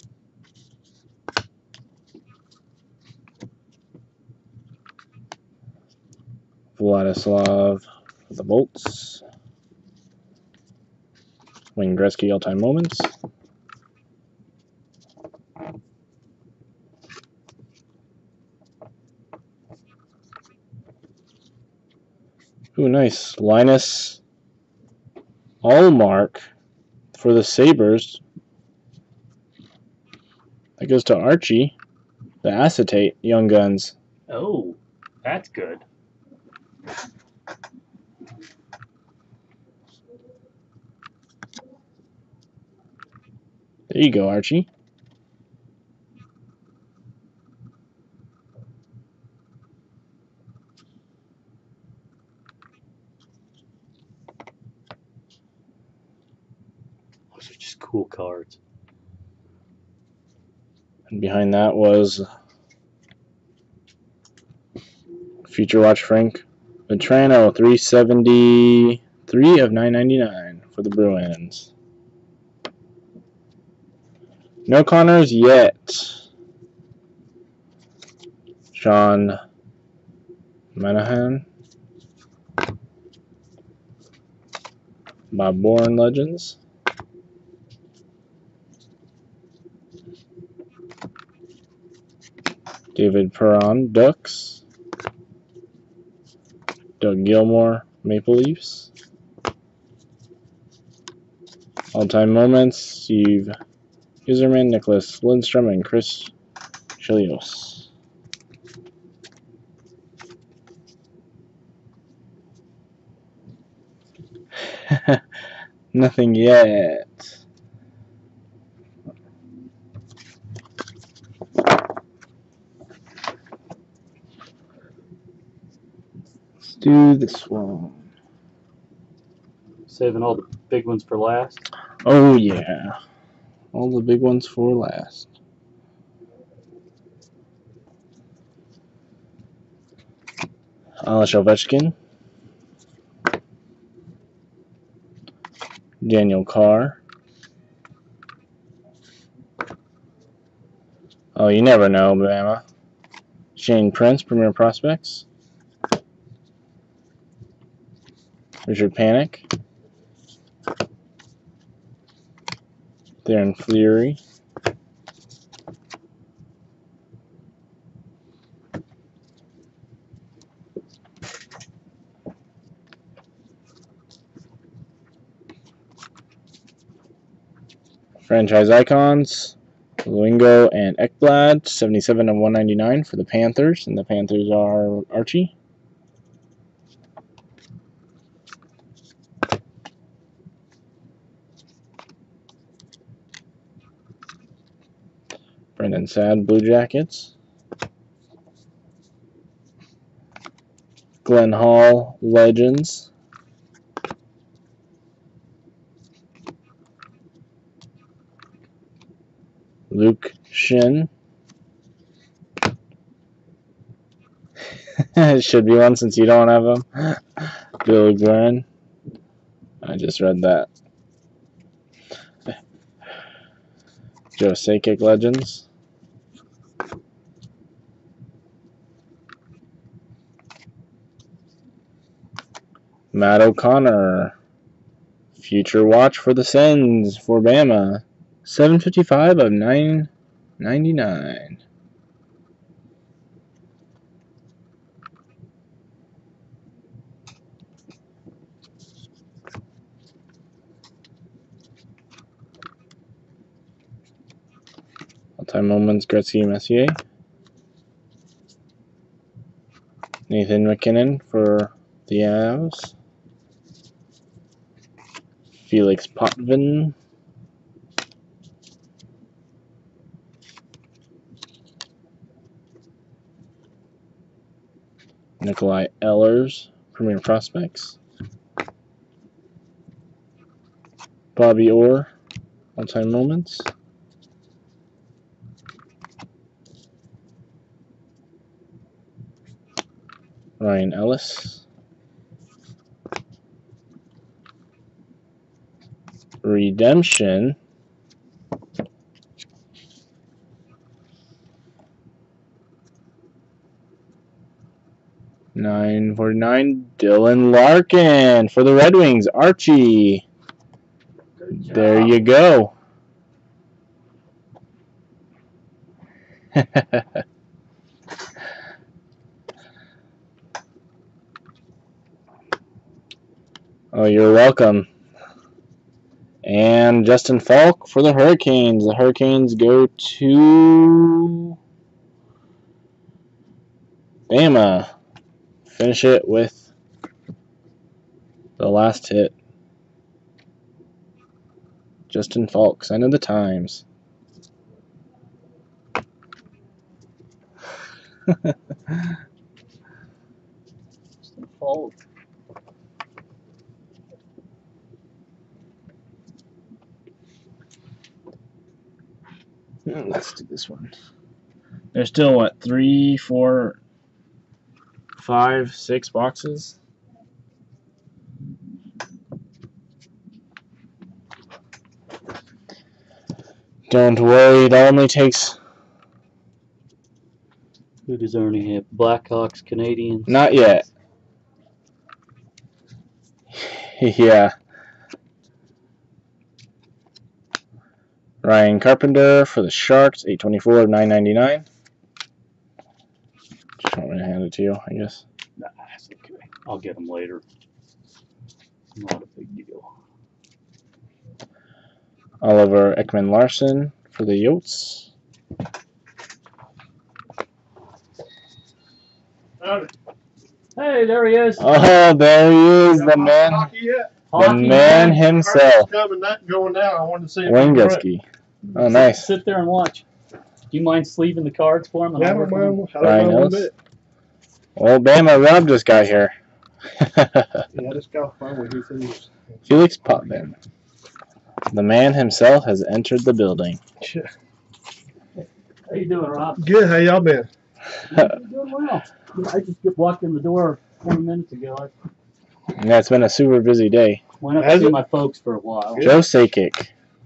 Vladislav for the Bolts. Wayne Gretzky all-time moments. Ooh, nice. Linus Allmark for the Sabres. That goes to Archie. The Acetate Young Guns. Oh, that's good. There you go, Archie. Those are just cool cards. And behind that was Future Watch Frank Vetrano, three seventy-three of nine ninety-nine for the Bruins. No Connors yet. Sean Monahan. Bob Bourne Legends. David Perron Ducks. Doug Gilmore Maple Leafs. All-time moments, Steve Yzerman, Nicholas Lindstrom, and Chris Chelios. Nothing yet. Let's do this one. Saving all the big ones for last. Oh yeah. All the big ones for last. Alex Ovechkin. Daniel Carr. Oh, you never know, Bama. Shane Prince, Premier Prospects. Richard Panik. Darren Fleury. Franchise icons, Luengo and Ekblad, seventy-seven of one ninety-nine for the Panthers, and the Panthers are Archie. Brendan Saad, Blue Jackets. Glenn Hall, Legends. Luke Shin. It should be one since you don't have him. Billy Glenn. I just read that. Joe Sakic, Legends. Matt O'Connor. Future Watch for the Sens for Bama. seven fifty-five of nine ninety-nine. All-time moments, Gretzky, Messier. Nathan McKinnon for the Avs. Felix Potvin. Nikolai Ehlers, Premier Prospects. Bobby Orr, all-time moments. Ryan Ellis. Redemption. nine forty-nine, Dylan Larkin for the Red Wings. Archie. There you go. Oh, you're welcome. And Justin Falk for the Hurricanes. The Hurricanes go to Bama. Finish it with the last hit. Justin Falk, sign of the times. Fold. Let's do this one. There's still what, three, four, five, six boxes? Don't worry, it only takes. Who does Ernie have? Blackhawks, Canadians. Not yet. Yeah. Ryan Carpenter for the Sharks, eight twenty-four of nine ninety-nine. Just want me to hand it to you, I guess. Nah, that's okay. I'll get them later. Not a big deal. Oliver Ekman Larson for the Yotes. Hey, there he is. Oh, there he is, the man, the Hockey man himself, Coming, not going down. I wanted to see if Wayne he was right. Gretzky. Oh, nice. Sit there and watch. Do you mind sleeving the cards for him? and Yeah, I I'll don't work on mind. I Ryan don't mind one Ellis. bit. Well, Bama robbed this guy here. Yeah, this guy finally he thinks. Felix Potvin. The man himself has entered the building. them. How you doing, Rob? Good. How y'all been? You're doing well. I just get walked in the door twenty minutes ago. I Yeah, it's been a super busy day. went up Has to see it? my folks for a while. Joe Sakic.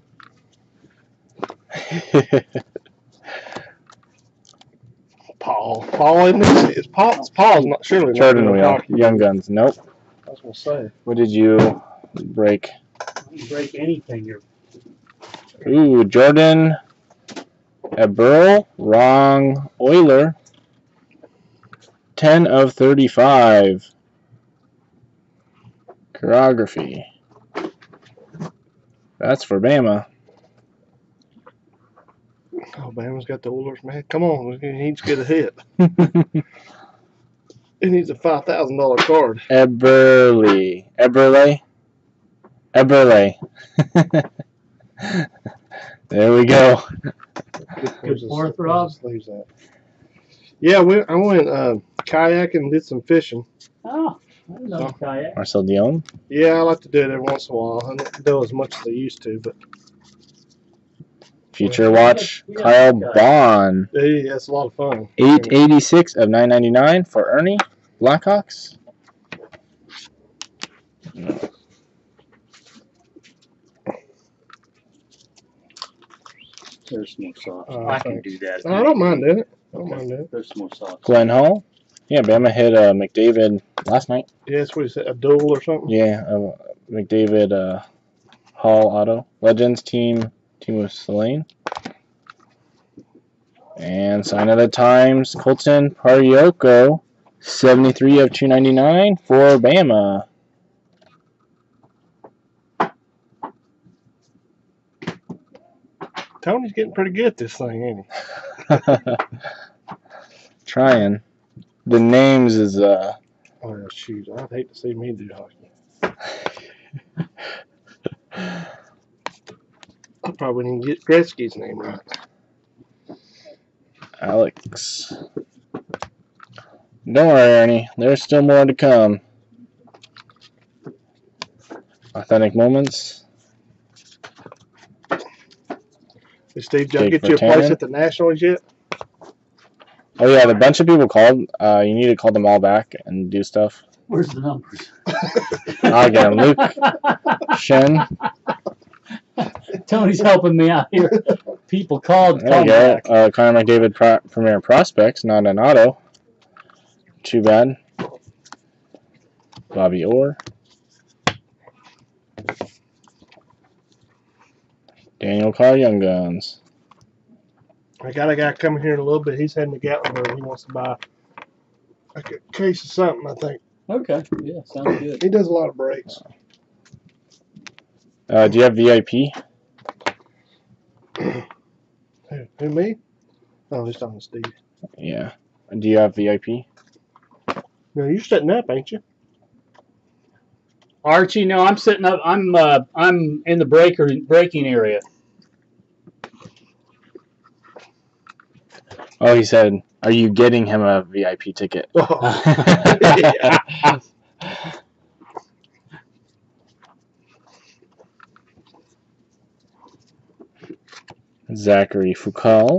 Paul. Paul isn't it? It's Paul. It's Paul's not surely. not Jordan doing Wheel. hockey. Young Guns. Nope. I was gonna say. What did you break? You break anything, you're Ooh, Jordan Eberle. Wrong. Euler. ten of thirty-five. Choreography. That's for Bama. Oh, Bama's got the Oilers, man. Come on, he needs to get a hit. He needs a five thousand dollar card. Eberle. Eberle? Eberle. There we go. Good fourth, Rob? Leaves that. Yeah, I went, I went uh, kayaking and did some fishing. Oh, I didn't know Oh. kayak. Marcel Dion. Yeah, I like to do it every once in a while. I don't do as much as I used to, but Future Watch. We got- we Kyle got- Bond. hey, that's a lot of fun. eight eighty-six of nine ninety-nine for Ernie. Blackhawks. There's more sauce. Uh, I can thanks. do that. No, I don't mind doing it. I don't mind doing it. There's more sauce. Glenn Hall. Yeah, Bama hit uh, McDavid last night. Yeah, that's what he said, a duel or something. Yeah, uh, McDavid uh, Hall auto. Legends team, team with Selene. And sign of the times, Colton Parayoko, seventy-three of two ninety-nine for Bama. Tony's getting pretty good at this thing, ain't he? Trying. The names is uh Oh, yeah, shoot. I'd hate to see me do hockey. I probably didn't get Gretzky's name right. Alex. Don't worry, Ernie. There's still more to come. Authentic moments. Did Steve John Jake get you a place Virtanen. at the Nationals yet? Oh yeah, the bunch of people called. Uh, you need to call them all back and do stuff. Where's the numbers? I'll get them. Luke, Shen. Tony's helping me out here. People called. There Call you go. back. Uh, Connor McDavid Pro Premier Prospects, not an auto. Too bad. Bobby Orr. Daniel Carr, Young Guns. I got a guy coming here in a little bit. He's heading to Gatlinburg. He wants to buy a c- case of something, I think. Okay. Yeah, sounds good. He does a lot of breaks. Uh, do you have V I P? Who, who, me? Oh, he's talking to Steve. Yeah. Do you have V I P? No, you're setting up, ain't you? Archie, no, I'm sitting up. I'm uh, I'm in the breaker breaking area. Oh, he said, "Are you getting him a V I P ticket?" Oh, Zachary Foucault.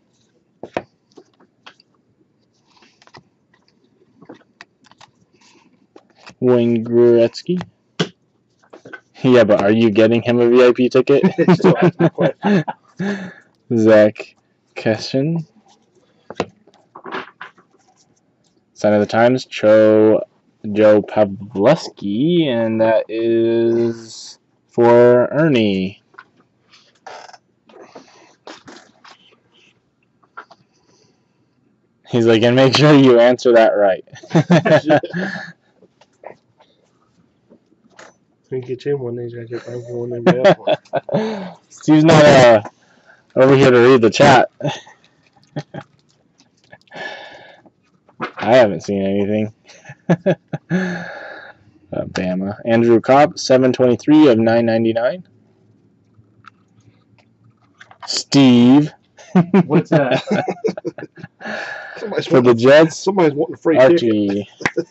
Wayne Gretzky. Yeah, but are you getting him a V I P ticket? Still ask the question. Zach Keshin. Sign of the Times, Cho, Joe Pavleski, and that is for Ernie. He's like, and make sure you answer that right. You get him one, he's got to get one of them one. Steve's not uh, over here to read the chat. I haven't seen anything. uh, Bama. Andrew Cobb, seven twenty-three of nine ninety-nine. Steve. What's that? Somebody's For the wanting, Jets, somebody's wanting a free ticket. Archie.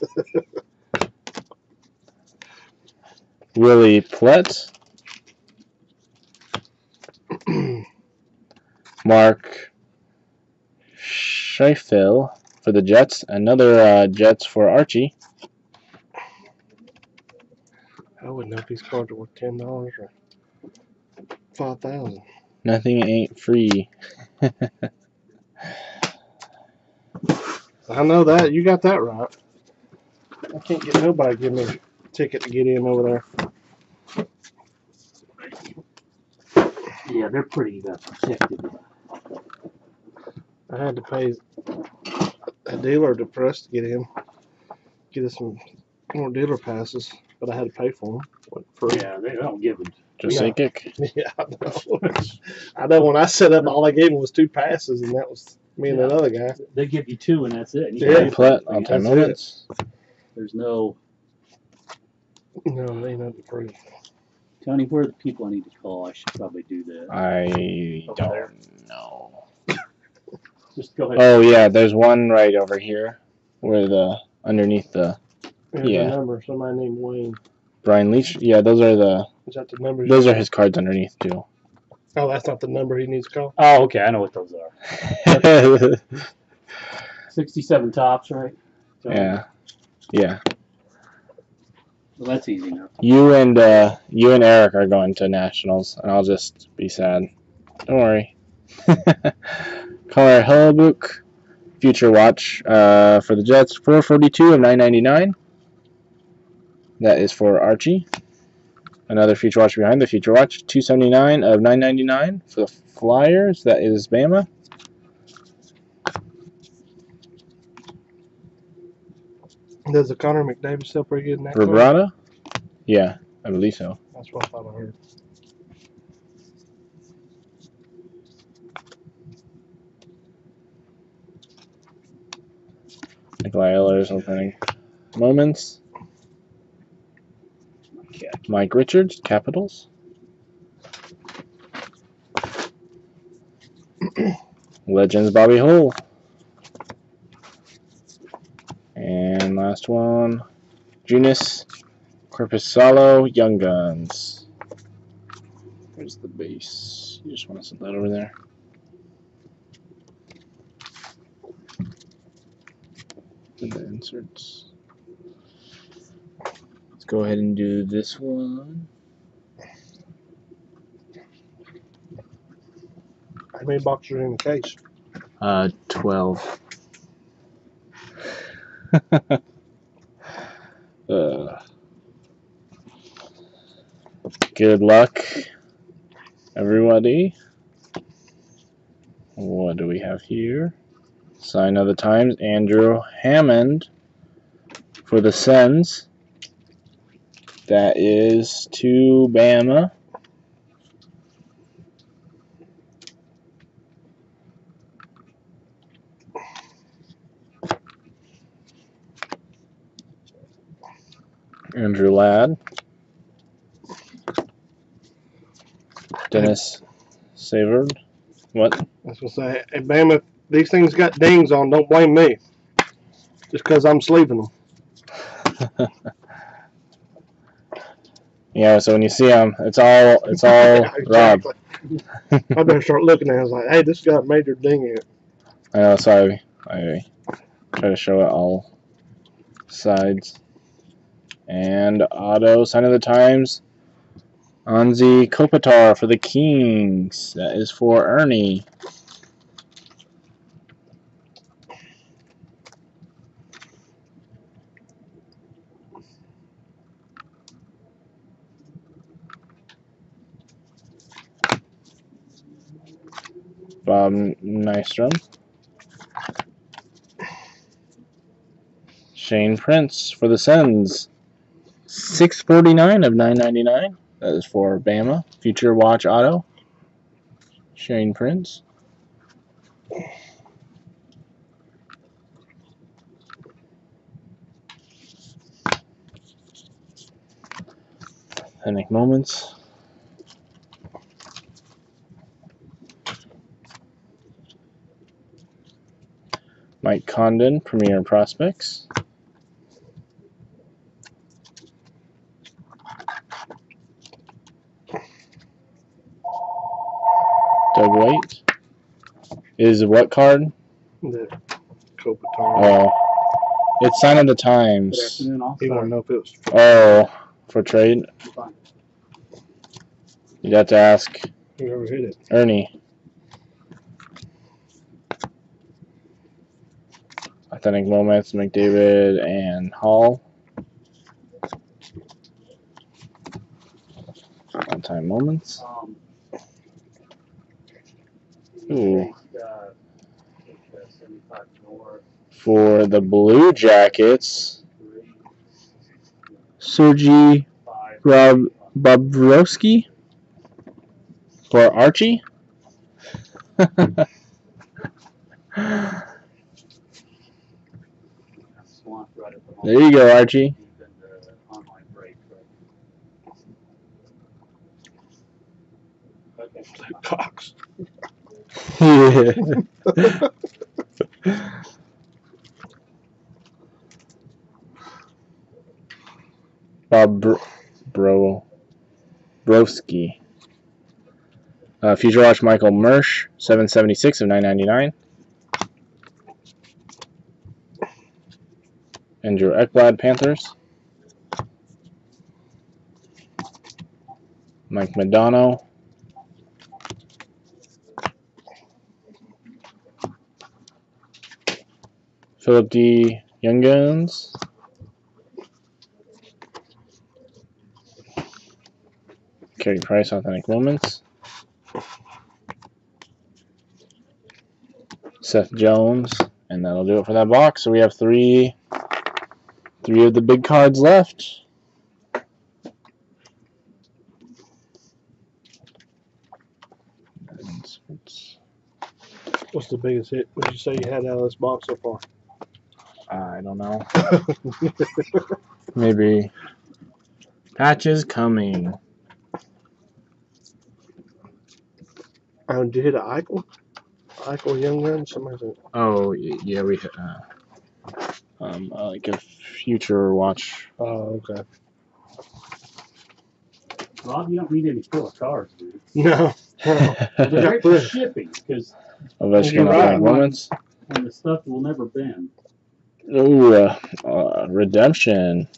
Willie Plett. Mark Scheifel for the Jets. Another uh, Jets for Archie. I wouldn't know if these cards are worth ten dollars or five thousand. Nothing ain't free. I know that. You got that right. I can't get nobody to give me a ticket to get in over there. Yeah, they're pretty uh, protected. I had to pay a dealer to press to get in. Get us some more dealer passes, but I had to pay for them. For, Yeah, they don't give them. Just Yeah. say kick. yeah, I know. I know when I set up, all I gave him was two passes, and that was me and Yeah. another guy. They give you two, and that's it. And you Yeah. pay for Plett, it. all time That's it. moments. There's no No, they ain't nothing free. Tony. Where are the people I need to call? I should probably do that. I Over there. don't know. Just go ahead. Oh yeah, there's one right over here, where the underneath the There's Yeah. a number. Somebody named Wayne. Brian Leach. Yeah, those are the Is that the number? those are his cards underneath too. Oh, that's not the number he needs to call. Oh, okay. I know what those are. Sixty-seven tops, right? Tony? Yeah, yeah. Well, that's easy enough. You and uh, you and Eric are going to nationals, and I'll just be sad. Don't worry. Connor Hellebuyck, Future Watch uh, for the Jets, four forty-two of nine ninety-nine. That is for Archie. Another Future Watch behind the Future Watch, two seventy-nine of nine ninety-nine for the Flyers. That is Bama. Does the Connor McDavid still pretty good in that? card? Vibrata? Yeah, I believe so. That's what I thought I heard. Nikolai Ehlers opening moments. Mike Richards, Capitals. Legends, Bobby Hull. And last one, Junis Corpusalo, Young Guns. Where's the base? You just want to set that over there. Did the inserts. Let's go ahead and do this one. How many boxes are in the case? Uh, twelve. uh, good luck, everybody. What do we have here? Sign of the Times, Andrew Hammond for the Sens. That is to Bama. Andrew Ladd. Dennis Savard. What? I was gonna say, hey, Bama, these things got dings on. Don't blame me. Just because I'm sleeving them. Yeah, so when you see them, it's all it's all Yeah, Rob. exactly. I better start looking at it. I was like, hey, this got a major ding in it. I know, so I, I try to show it all sides. And auto, sign of the times. Anze Kopitar for the Kings. That is for Ernie. Bob Nystrom. Shane Prince for the Sens. six forty-nine of nine ninety-nine. That is for Bama. Future Watch Auto. Shane Prince. Authentic Moments. Mike Condon, Premier Prospects. Doug White. Is what card? The Kopitar. Oh. It's Sign of the Good Times. afternoon, all. He want to know if it was. Oh, for trade? Fine. You'd have to ask Whoever hit it. Ernie. Authentic Moments, McDavid and Hall. One-time moments. Um, Ooh. uh, seventy-five north, For the Blue Jackets, three, Sergei five, Rob Bobrovsky. For Archie. swamp right at the moment. There you go, Archie. Deep in the online break, but- Okay. Cox. Bob Bro, Bro Broski. Uh, Future Watch Michael Mersch, seven seventy-six of nine ninety-nine. Andrew Ekblad, Panthers. Mike Madonna. Philip D. Young Guns. Carey Price, Authentic Moments. Seth Jones. And that'll do it for that box. So we have three, three of the big cards left. What's the biggest hit would you say you had out of this box so far? I don't know. Maybe. Patches coming. Oh, did you hit an Eichel? Eichel Young Gun? Somebody said. Oh, y- yeah, we uh, um uh, like a Future Watch. Oh, okay. Rob, you don't need any full cards, dude. No. no. They're great for shipping because Ovechkin, You're right. Authentic Moments. and the stuff will never bend. Ooh, uh, uh, Redemption.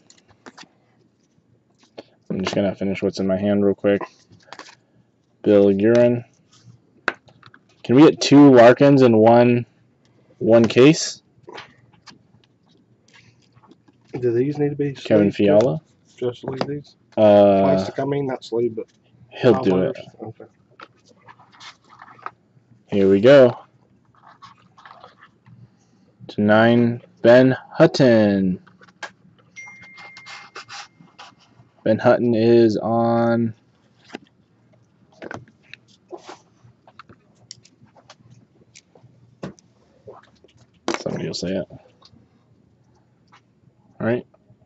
I'm just gonna finish what's in my hand real quick. Bill Guerin. Can we get two Larkins in one one case? Do these need to be Kevin sleeved? Fiala. Just leave these? Uh, Plastic, I mean, not sleeve, but. he'll do it. letters? Okay. Here we go. To nine, Ben Hutton. Ben Hutton is on. Somebody will say it. All right.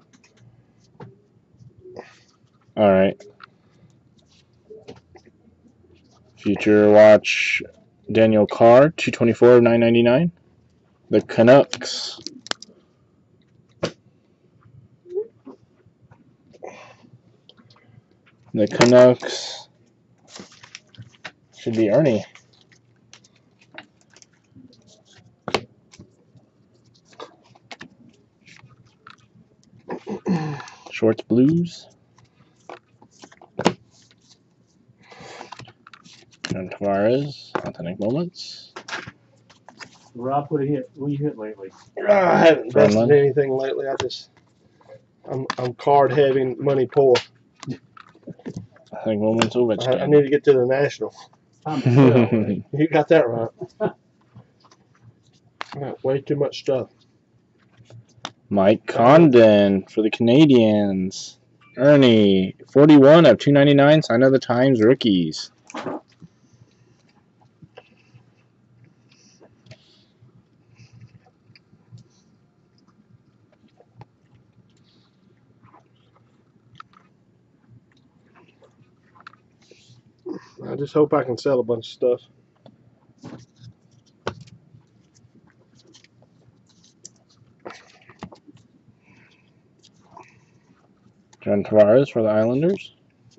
All right. Future Watch Daniel Carr, two twenty-four of nine ninety-nine. The Canucks. The Canucks should be Ernie. Shorts Blues. John Tavares, authentic moments. Rob, what do you hit? What you hit lately? I haven't invested Brennan. in anything lately. I just, I'm, I'm card heavy, money poor. Authentic moments I, I Ovechkin. need to get to the National. Time to sell, right? You got that right. I got way too much stuff. Mike Condon for the Canadians. Ernie, forty-one of two ninety-nine. Sign of the Times rookies. I just hope I can sell a bunch of stuff. John Tavares for the Islanders.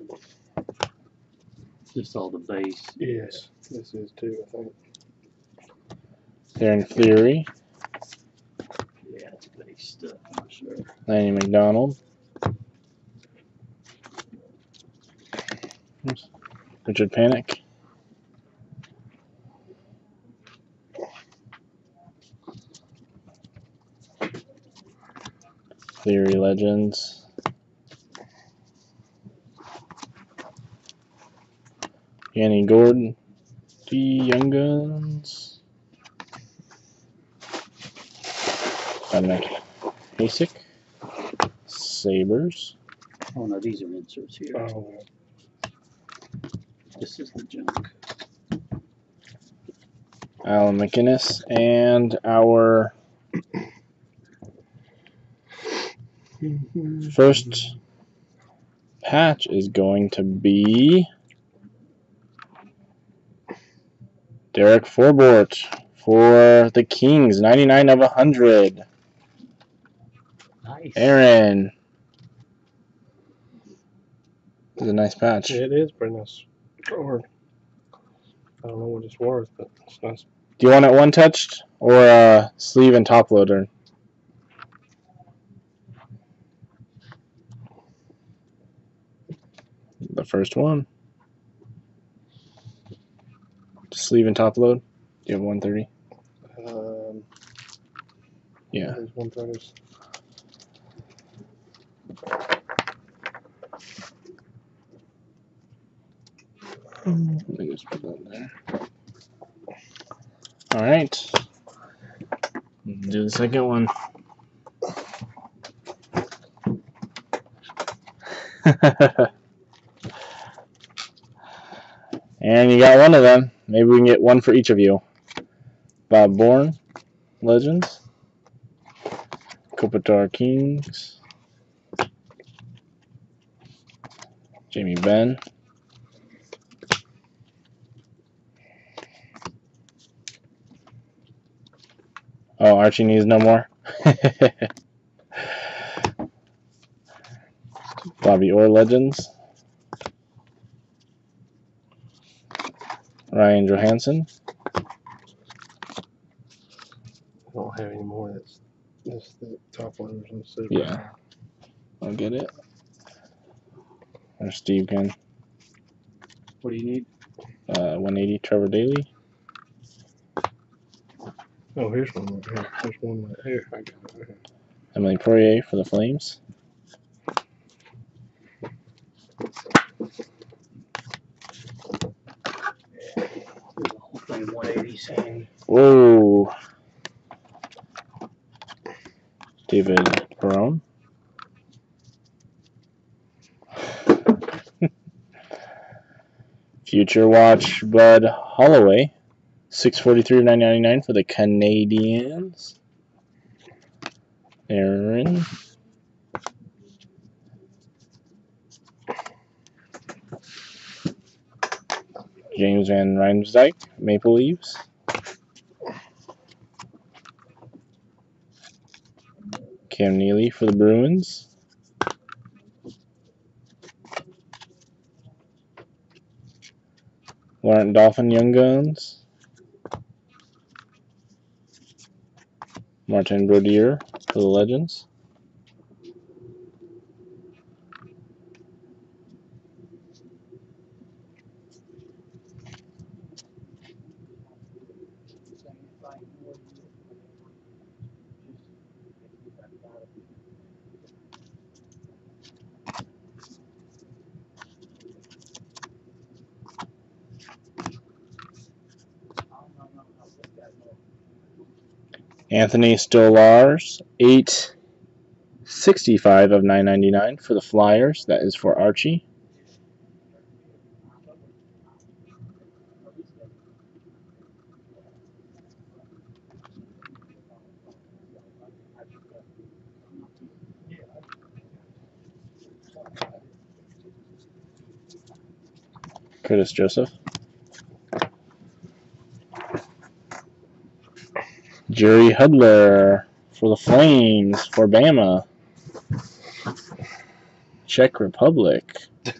Just all the base. Yes, this is too, I think. Darren Fleury. Yeah, it's base stuff, I'm sure. Lanny McDonald. Oops. Richard Panik. Fleury Legends. Yanni Gordon. The Young Guns. Dominic Hasek. Sabres. Oh no, these are inserts here. Oh, This is the junk. Alan McInnes. And our first patch is going to be Derek Forbort for the Kings, ninety-nine of one hundred. Nice. Aaron. This is a nice patch. it is pretty nice card. I don't know what it's worth, but it's nice. Do you want it one touched or a sleeve and top loader? The first one. Sleeve and top load. Do you have one thirty? Um, Yeah. There's one thirties. Let me just put that there. All right. Do the second one. And you got one of them. Maybe we can get one for each of you. Bob Bourne, Legends. Kopitar Kings. Jamie Benn. Oh, Archie needs no more. Bobby Orr Legends. Ryan Johansson. I don't have any more. That's that's the top loaders and the super. Yeah. I'll get it. Or Steve can. What do you need? Uh, one eighty Trevor Daly. Oh, here's one right here. There's one right here. I got it right here. Emily Poirier for the Flames. The whole thing one eighties. Whoa. David Perron. Future Watch Bud Holloway. six forty-three of nine ninety-nine for the Canadians. Aaron. James Van Riemsdyk Maple Leaves. Cam Neely for the Bruins. Laurent Dauphin Young Guns. Martin Brodeur for the Legends. Anthony Stolarz, eight sixty-five of nine ninety-nine for the Flyers. That is for Archie. Curtis Joseph. Jerry Hudler for the Flames for Bama. Czech Republic.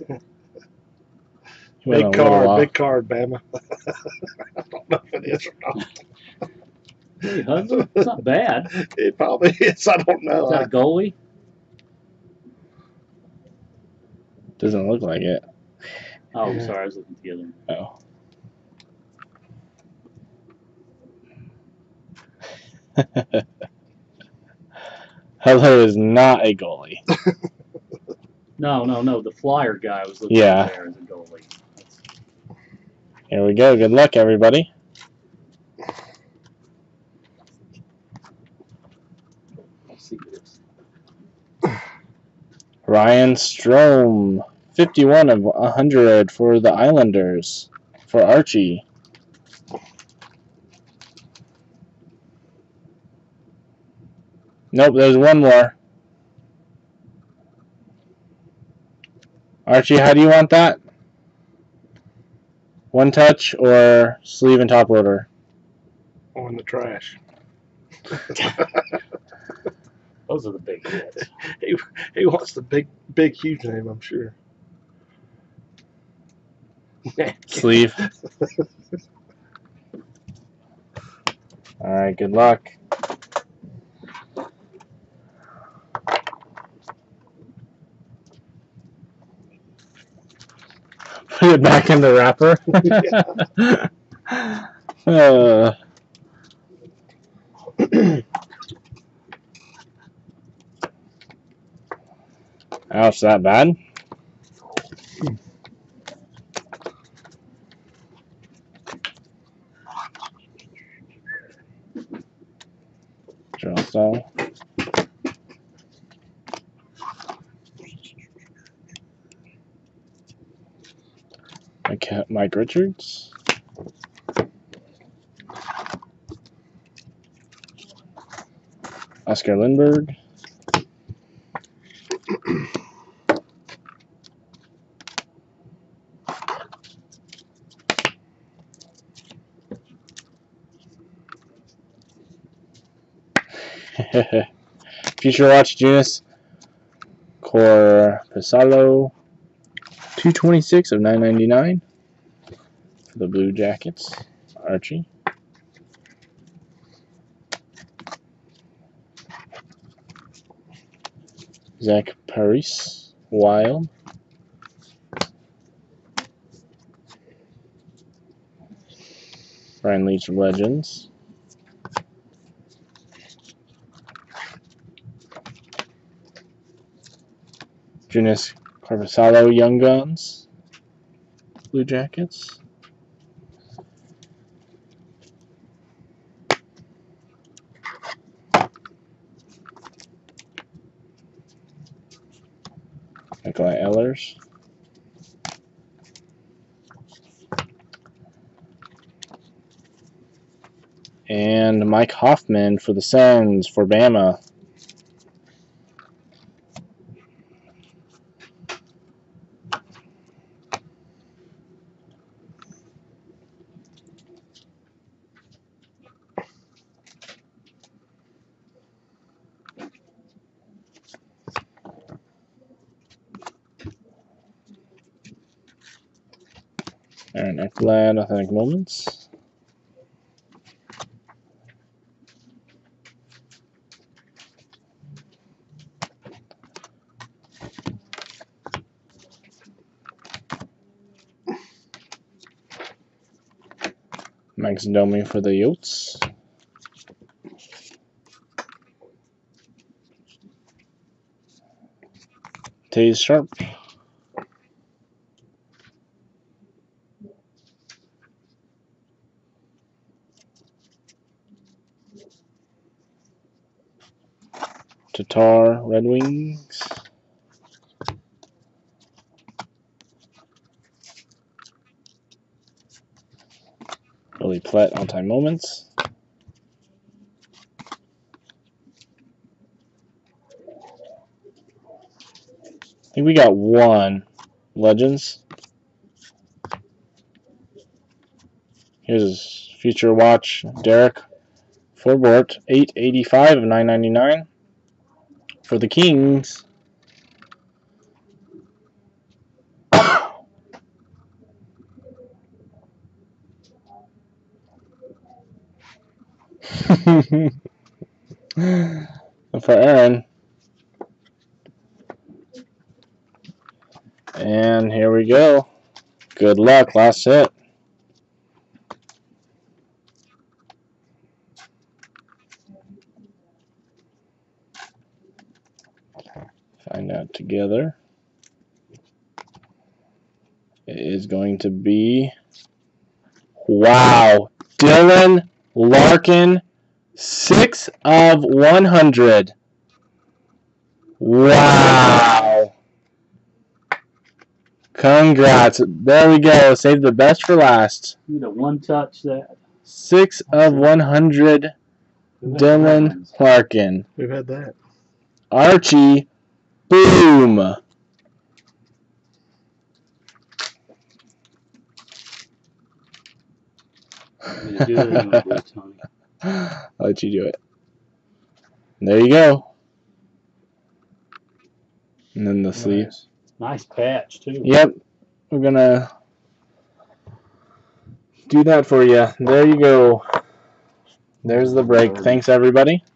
He went Big a little card, off. big card, Bama. I don't know if it is or not. Hey, Hudson, it's not bad. It probably is. I don't Is know. that a goalie? Doesn't look like it. Oh, Yeah. sorry, I was looking at the other one. Oh. Hudler is not a goalie. No, no, no. The Flyer guy was looking Yeah. at there as a goalie. Here we go. Good luck, everybody. Let's see this. Ryan Strome, fifty-one of one hundred for the Islanders for Archie. Nope, there's one more. Archie, how do you want that? One touch or sleeve and top loader? On the trash. Those are the big hits. he, he wants the big, big, huge name, I'm sure. Sleeve. All right, good luck. Put it back in the wrapper. uh. Ouch, that bad? Drill style. Mike, Mike Richards. Oscar Lindbergh. Future Watch Junis Corpusalo, two twenty-six of nine ninety-nine for the Blue Jackets. Archie. Zach Parise, Wild. Brian Leach, Legends. Junis Corpusalo, Young Guns, Blue Jackets. Nikolai Ehlers. And Mike Hoffman for the Sens for Bama. Aaron Ekblad, Authentic Moments. Max Domi for the Yotes. Taze Sharp. Tatar Red Wings. Billy Plett All Time Moments. I think we got one. Legends. Here's his future watch, Derek Forbort, eight eighty-five of nine ninety-nine for the Kings. For Aaron. And here we go. Good luck, last hit. Find out together. It is going to be, wow, Dylan Larkin, six of one hundred. Wow. Congrats. There we go. Save the best for last. Need a one touch that. six of one hundred, Dylan Larkin. We've had that. Archie, boom. I'm gonna do it anyway, Tony. I'll let you do it. There you go. And then the sleeve. Nice. Nice patch too. Yep. We're gonna do that for you. There you go. There's the break. Thanks, everybody.